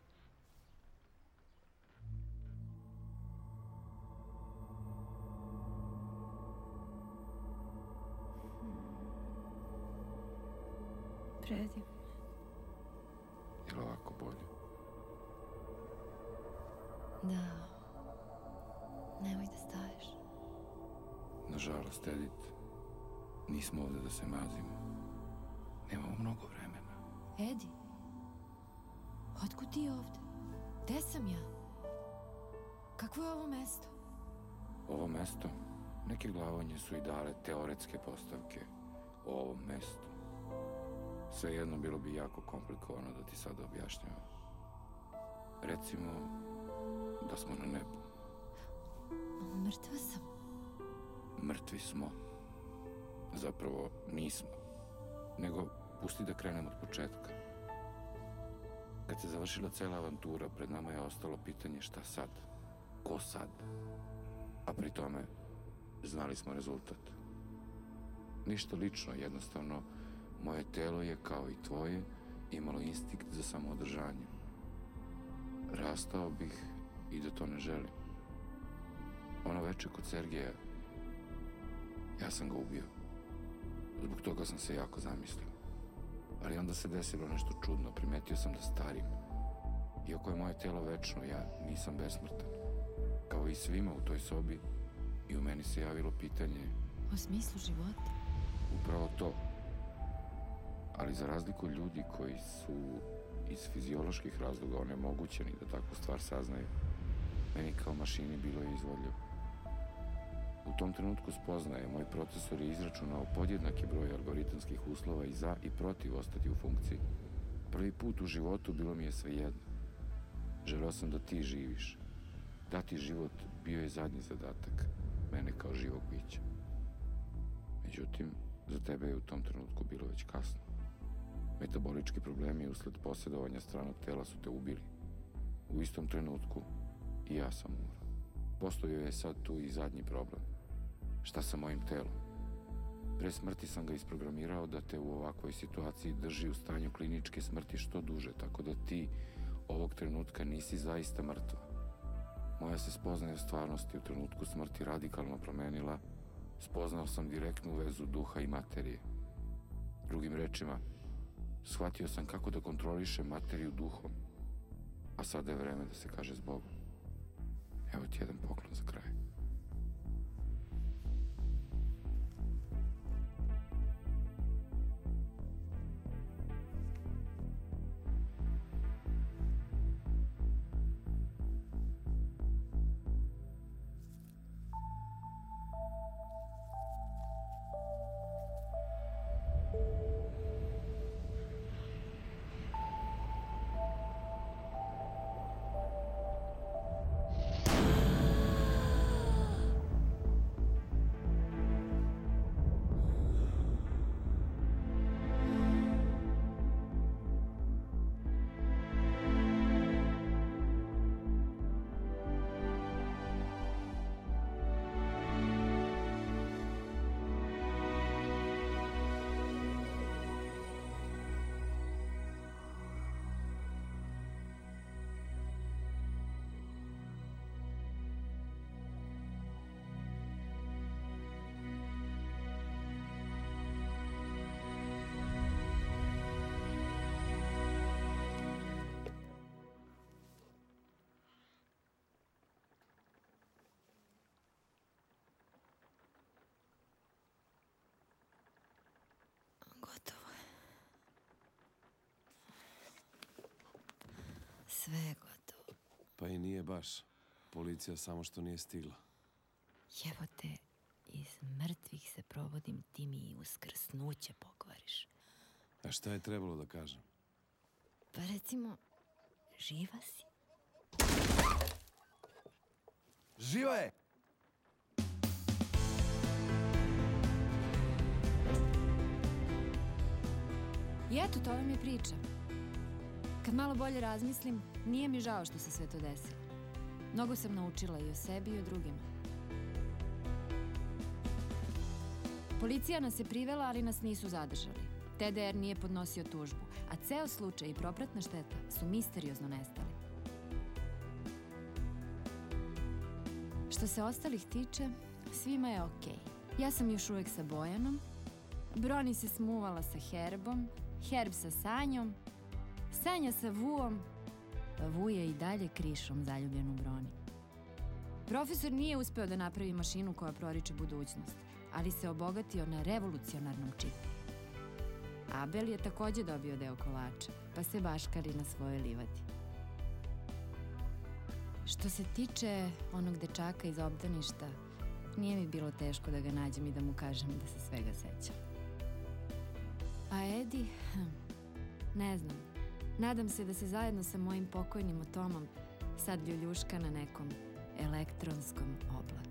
Predivno. Je li ovako bolje? Da. Nemoj da staješ. Nažalost, Edith, nismo ovde da se mazimo. Nemamo mnogo vremena. Edi, otkud ti ovde? Gde sam ja? Kakvo je ovo mesto? Ovo mesto, neke glavonje su i dale teoretske postavke o ovom mestu. Svejedno bilo bi jako komplikovano da ti sada objašnjavam. Recimo da smo na nebu. Mrtva sam. Mrtvi smo. Zapravo nismo. Nego pusti da krenem od početka. Kad se završila cela avantura, pred nama je ostalo pitanje šta sad? Ko sad? A pri tome znali smo rezultat. Ništa lično, jednostavno moje telo je, kao i tvoje, imalo instinkt za samoodržanje. Rastao bih i da to ne želim. Ono veče kod Sergeja, ja sam ga ubio. Zbog toga sam se jako zamislio. Ali onda se desilo nešto čudno, primetio sam da starim. Iako je moje telo večno, ja nisam besmrtan. Kao i svima u toj sobi, i u meni se javilo pitanje... O smislu života? Upravo to. Ali za razliku ljudi koji su iz fizioloških razloga onemogućeni da takvu stvar saznaju, meni kao mašini bilo je izvodljivo. U tom trenutku spoznaje, moj procesor je izračunao podjednaki broj algoritamskih uslova i za i protiv ostati u funkciji. Prvi put u životu bilo mi je svejedno. Želeo sam da ti živiš. Dati život bio je zadnji zadatak, mene kao živog bića. Međutim, za tebe je u tom trenutku bilo već kasno. Metabolički problemi usled posjedovanja stranog tela su te ubili. U istom trenutku i ja sam umro. Postojao je sad tu i zadnji problem. Šta sa mojim telom? Pre smrti sam ga isprogramirao da te u ovakvoj situaciji drži u stanju kliničke smrti što duže, tako da ti ovog trenutka nisi zaista mrtva. Moja se spoznaja stvarnosti u trenutku smrti radikalno promenila. Spoznao sam direktnu vezu duha i materije. Drugim rečima, shvatio sam kako da kontrolišem materiju duhom. A sada je vreme da se kaže s Bogom. Evo ti jedan poklon za kraj. Sve je gotovo. Pa i nije baš. Policija samo što nije stigla. Jebote, iz mrtvih se provodim, ti mi i uskrsnuće pokvariš. A šta je trebalo da kažem? Pa recimo, živa si. Živa je! I eto, to vam je priča. Kad malo bolje razmislim, nije mi žao što se sve to desilo. Mnogo sam naučila i o sebi i o drugima. Policija nas je privela, ali nas nisu zadržali. T D R nije podnosio tužbu, a ceo slučaj i propratna šteta su misteriozno nestali. Što se ostalih tiče, svima je okej. Ja sam još uvek sa Bojanom, Broni se smuvala sa Herbom, Herb sa Sanjom, Sanja sa Vuom, a Vu je i dalje krišom zaljubljen u Broni. Profesor nije uspeo da napravi mašinu koja proriče budućnost, ali se obogatio na revolucionarnom čipu. Abel je takođe dobio deo kolača, pa se baškari na svojoj livadi. Što se tiče onog dečaka iz obdaništa, nije mi bilo teško da ga nađem i da mu kažem da se svega sećam. A Edi, hm, ne znam, nadam se da se zajedno sa mojim pokojnim Otomom sad ljuljuška na nekom elektronskom oblaku.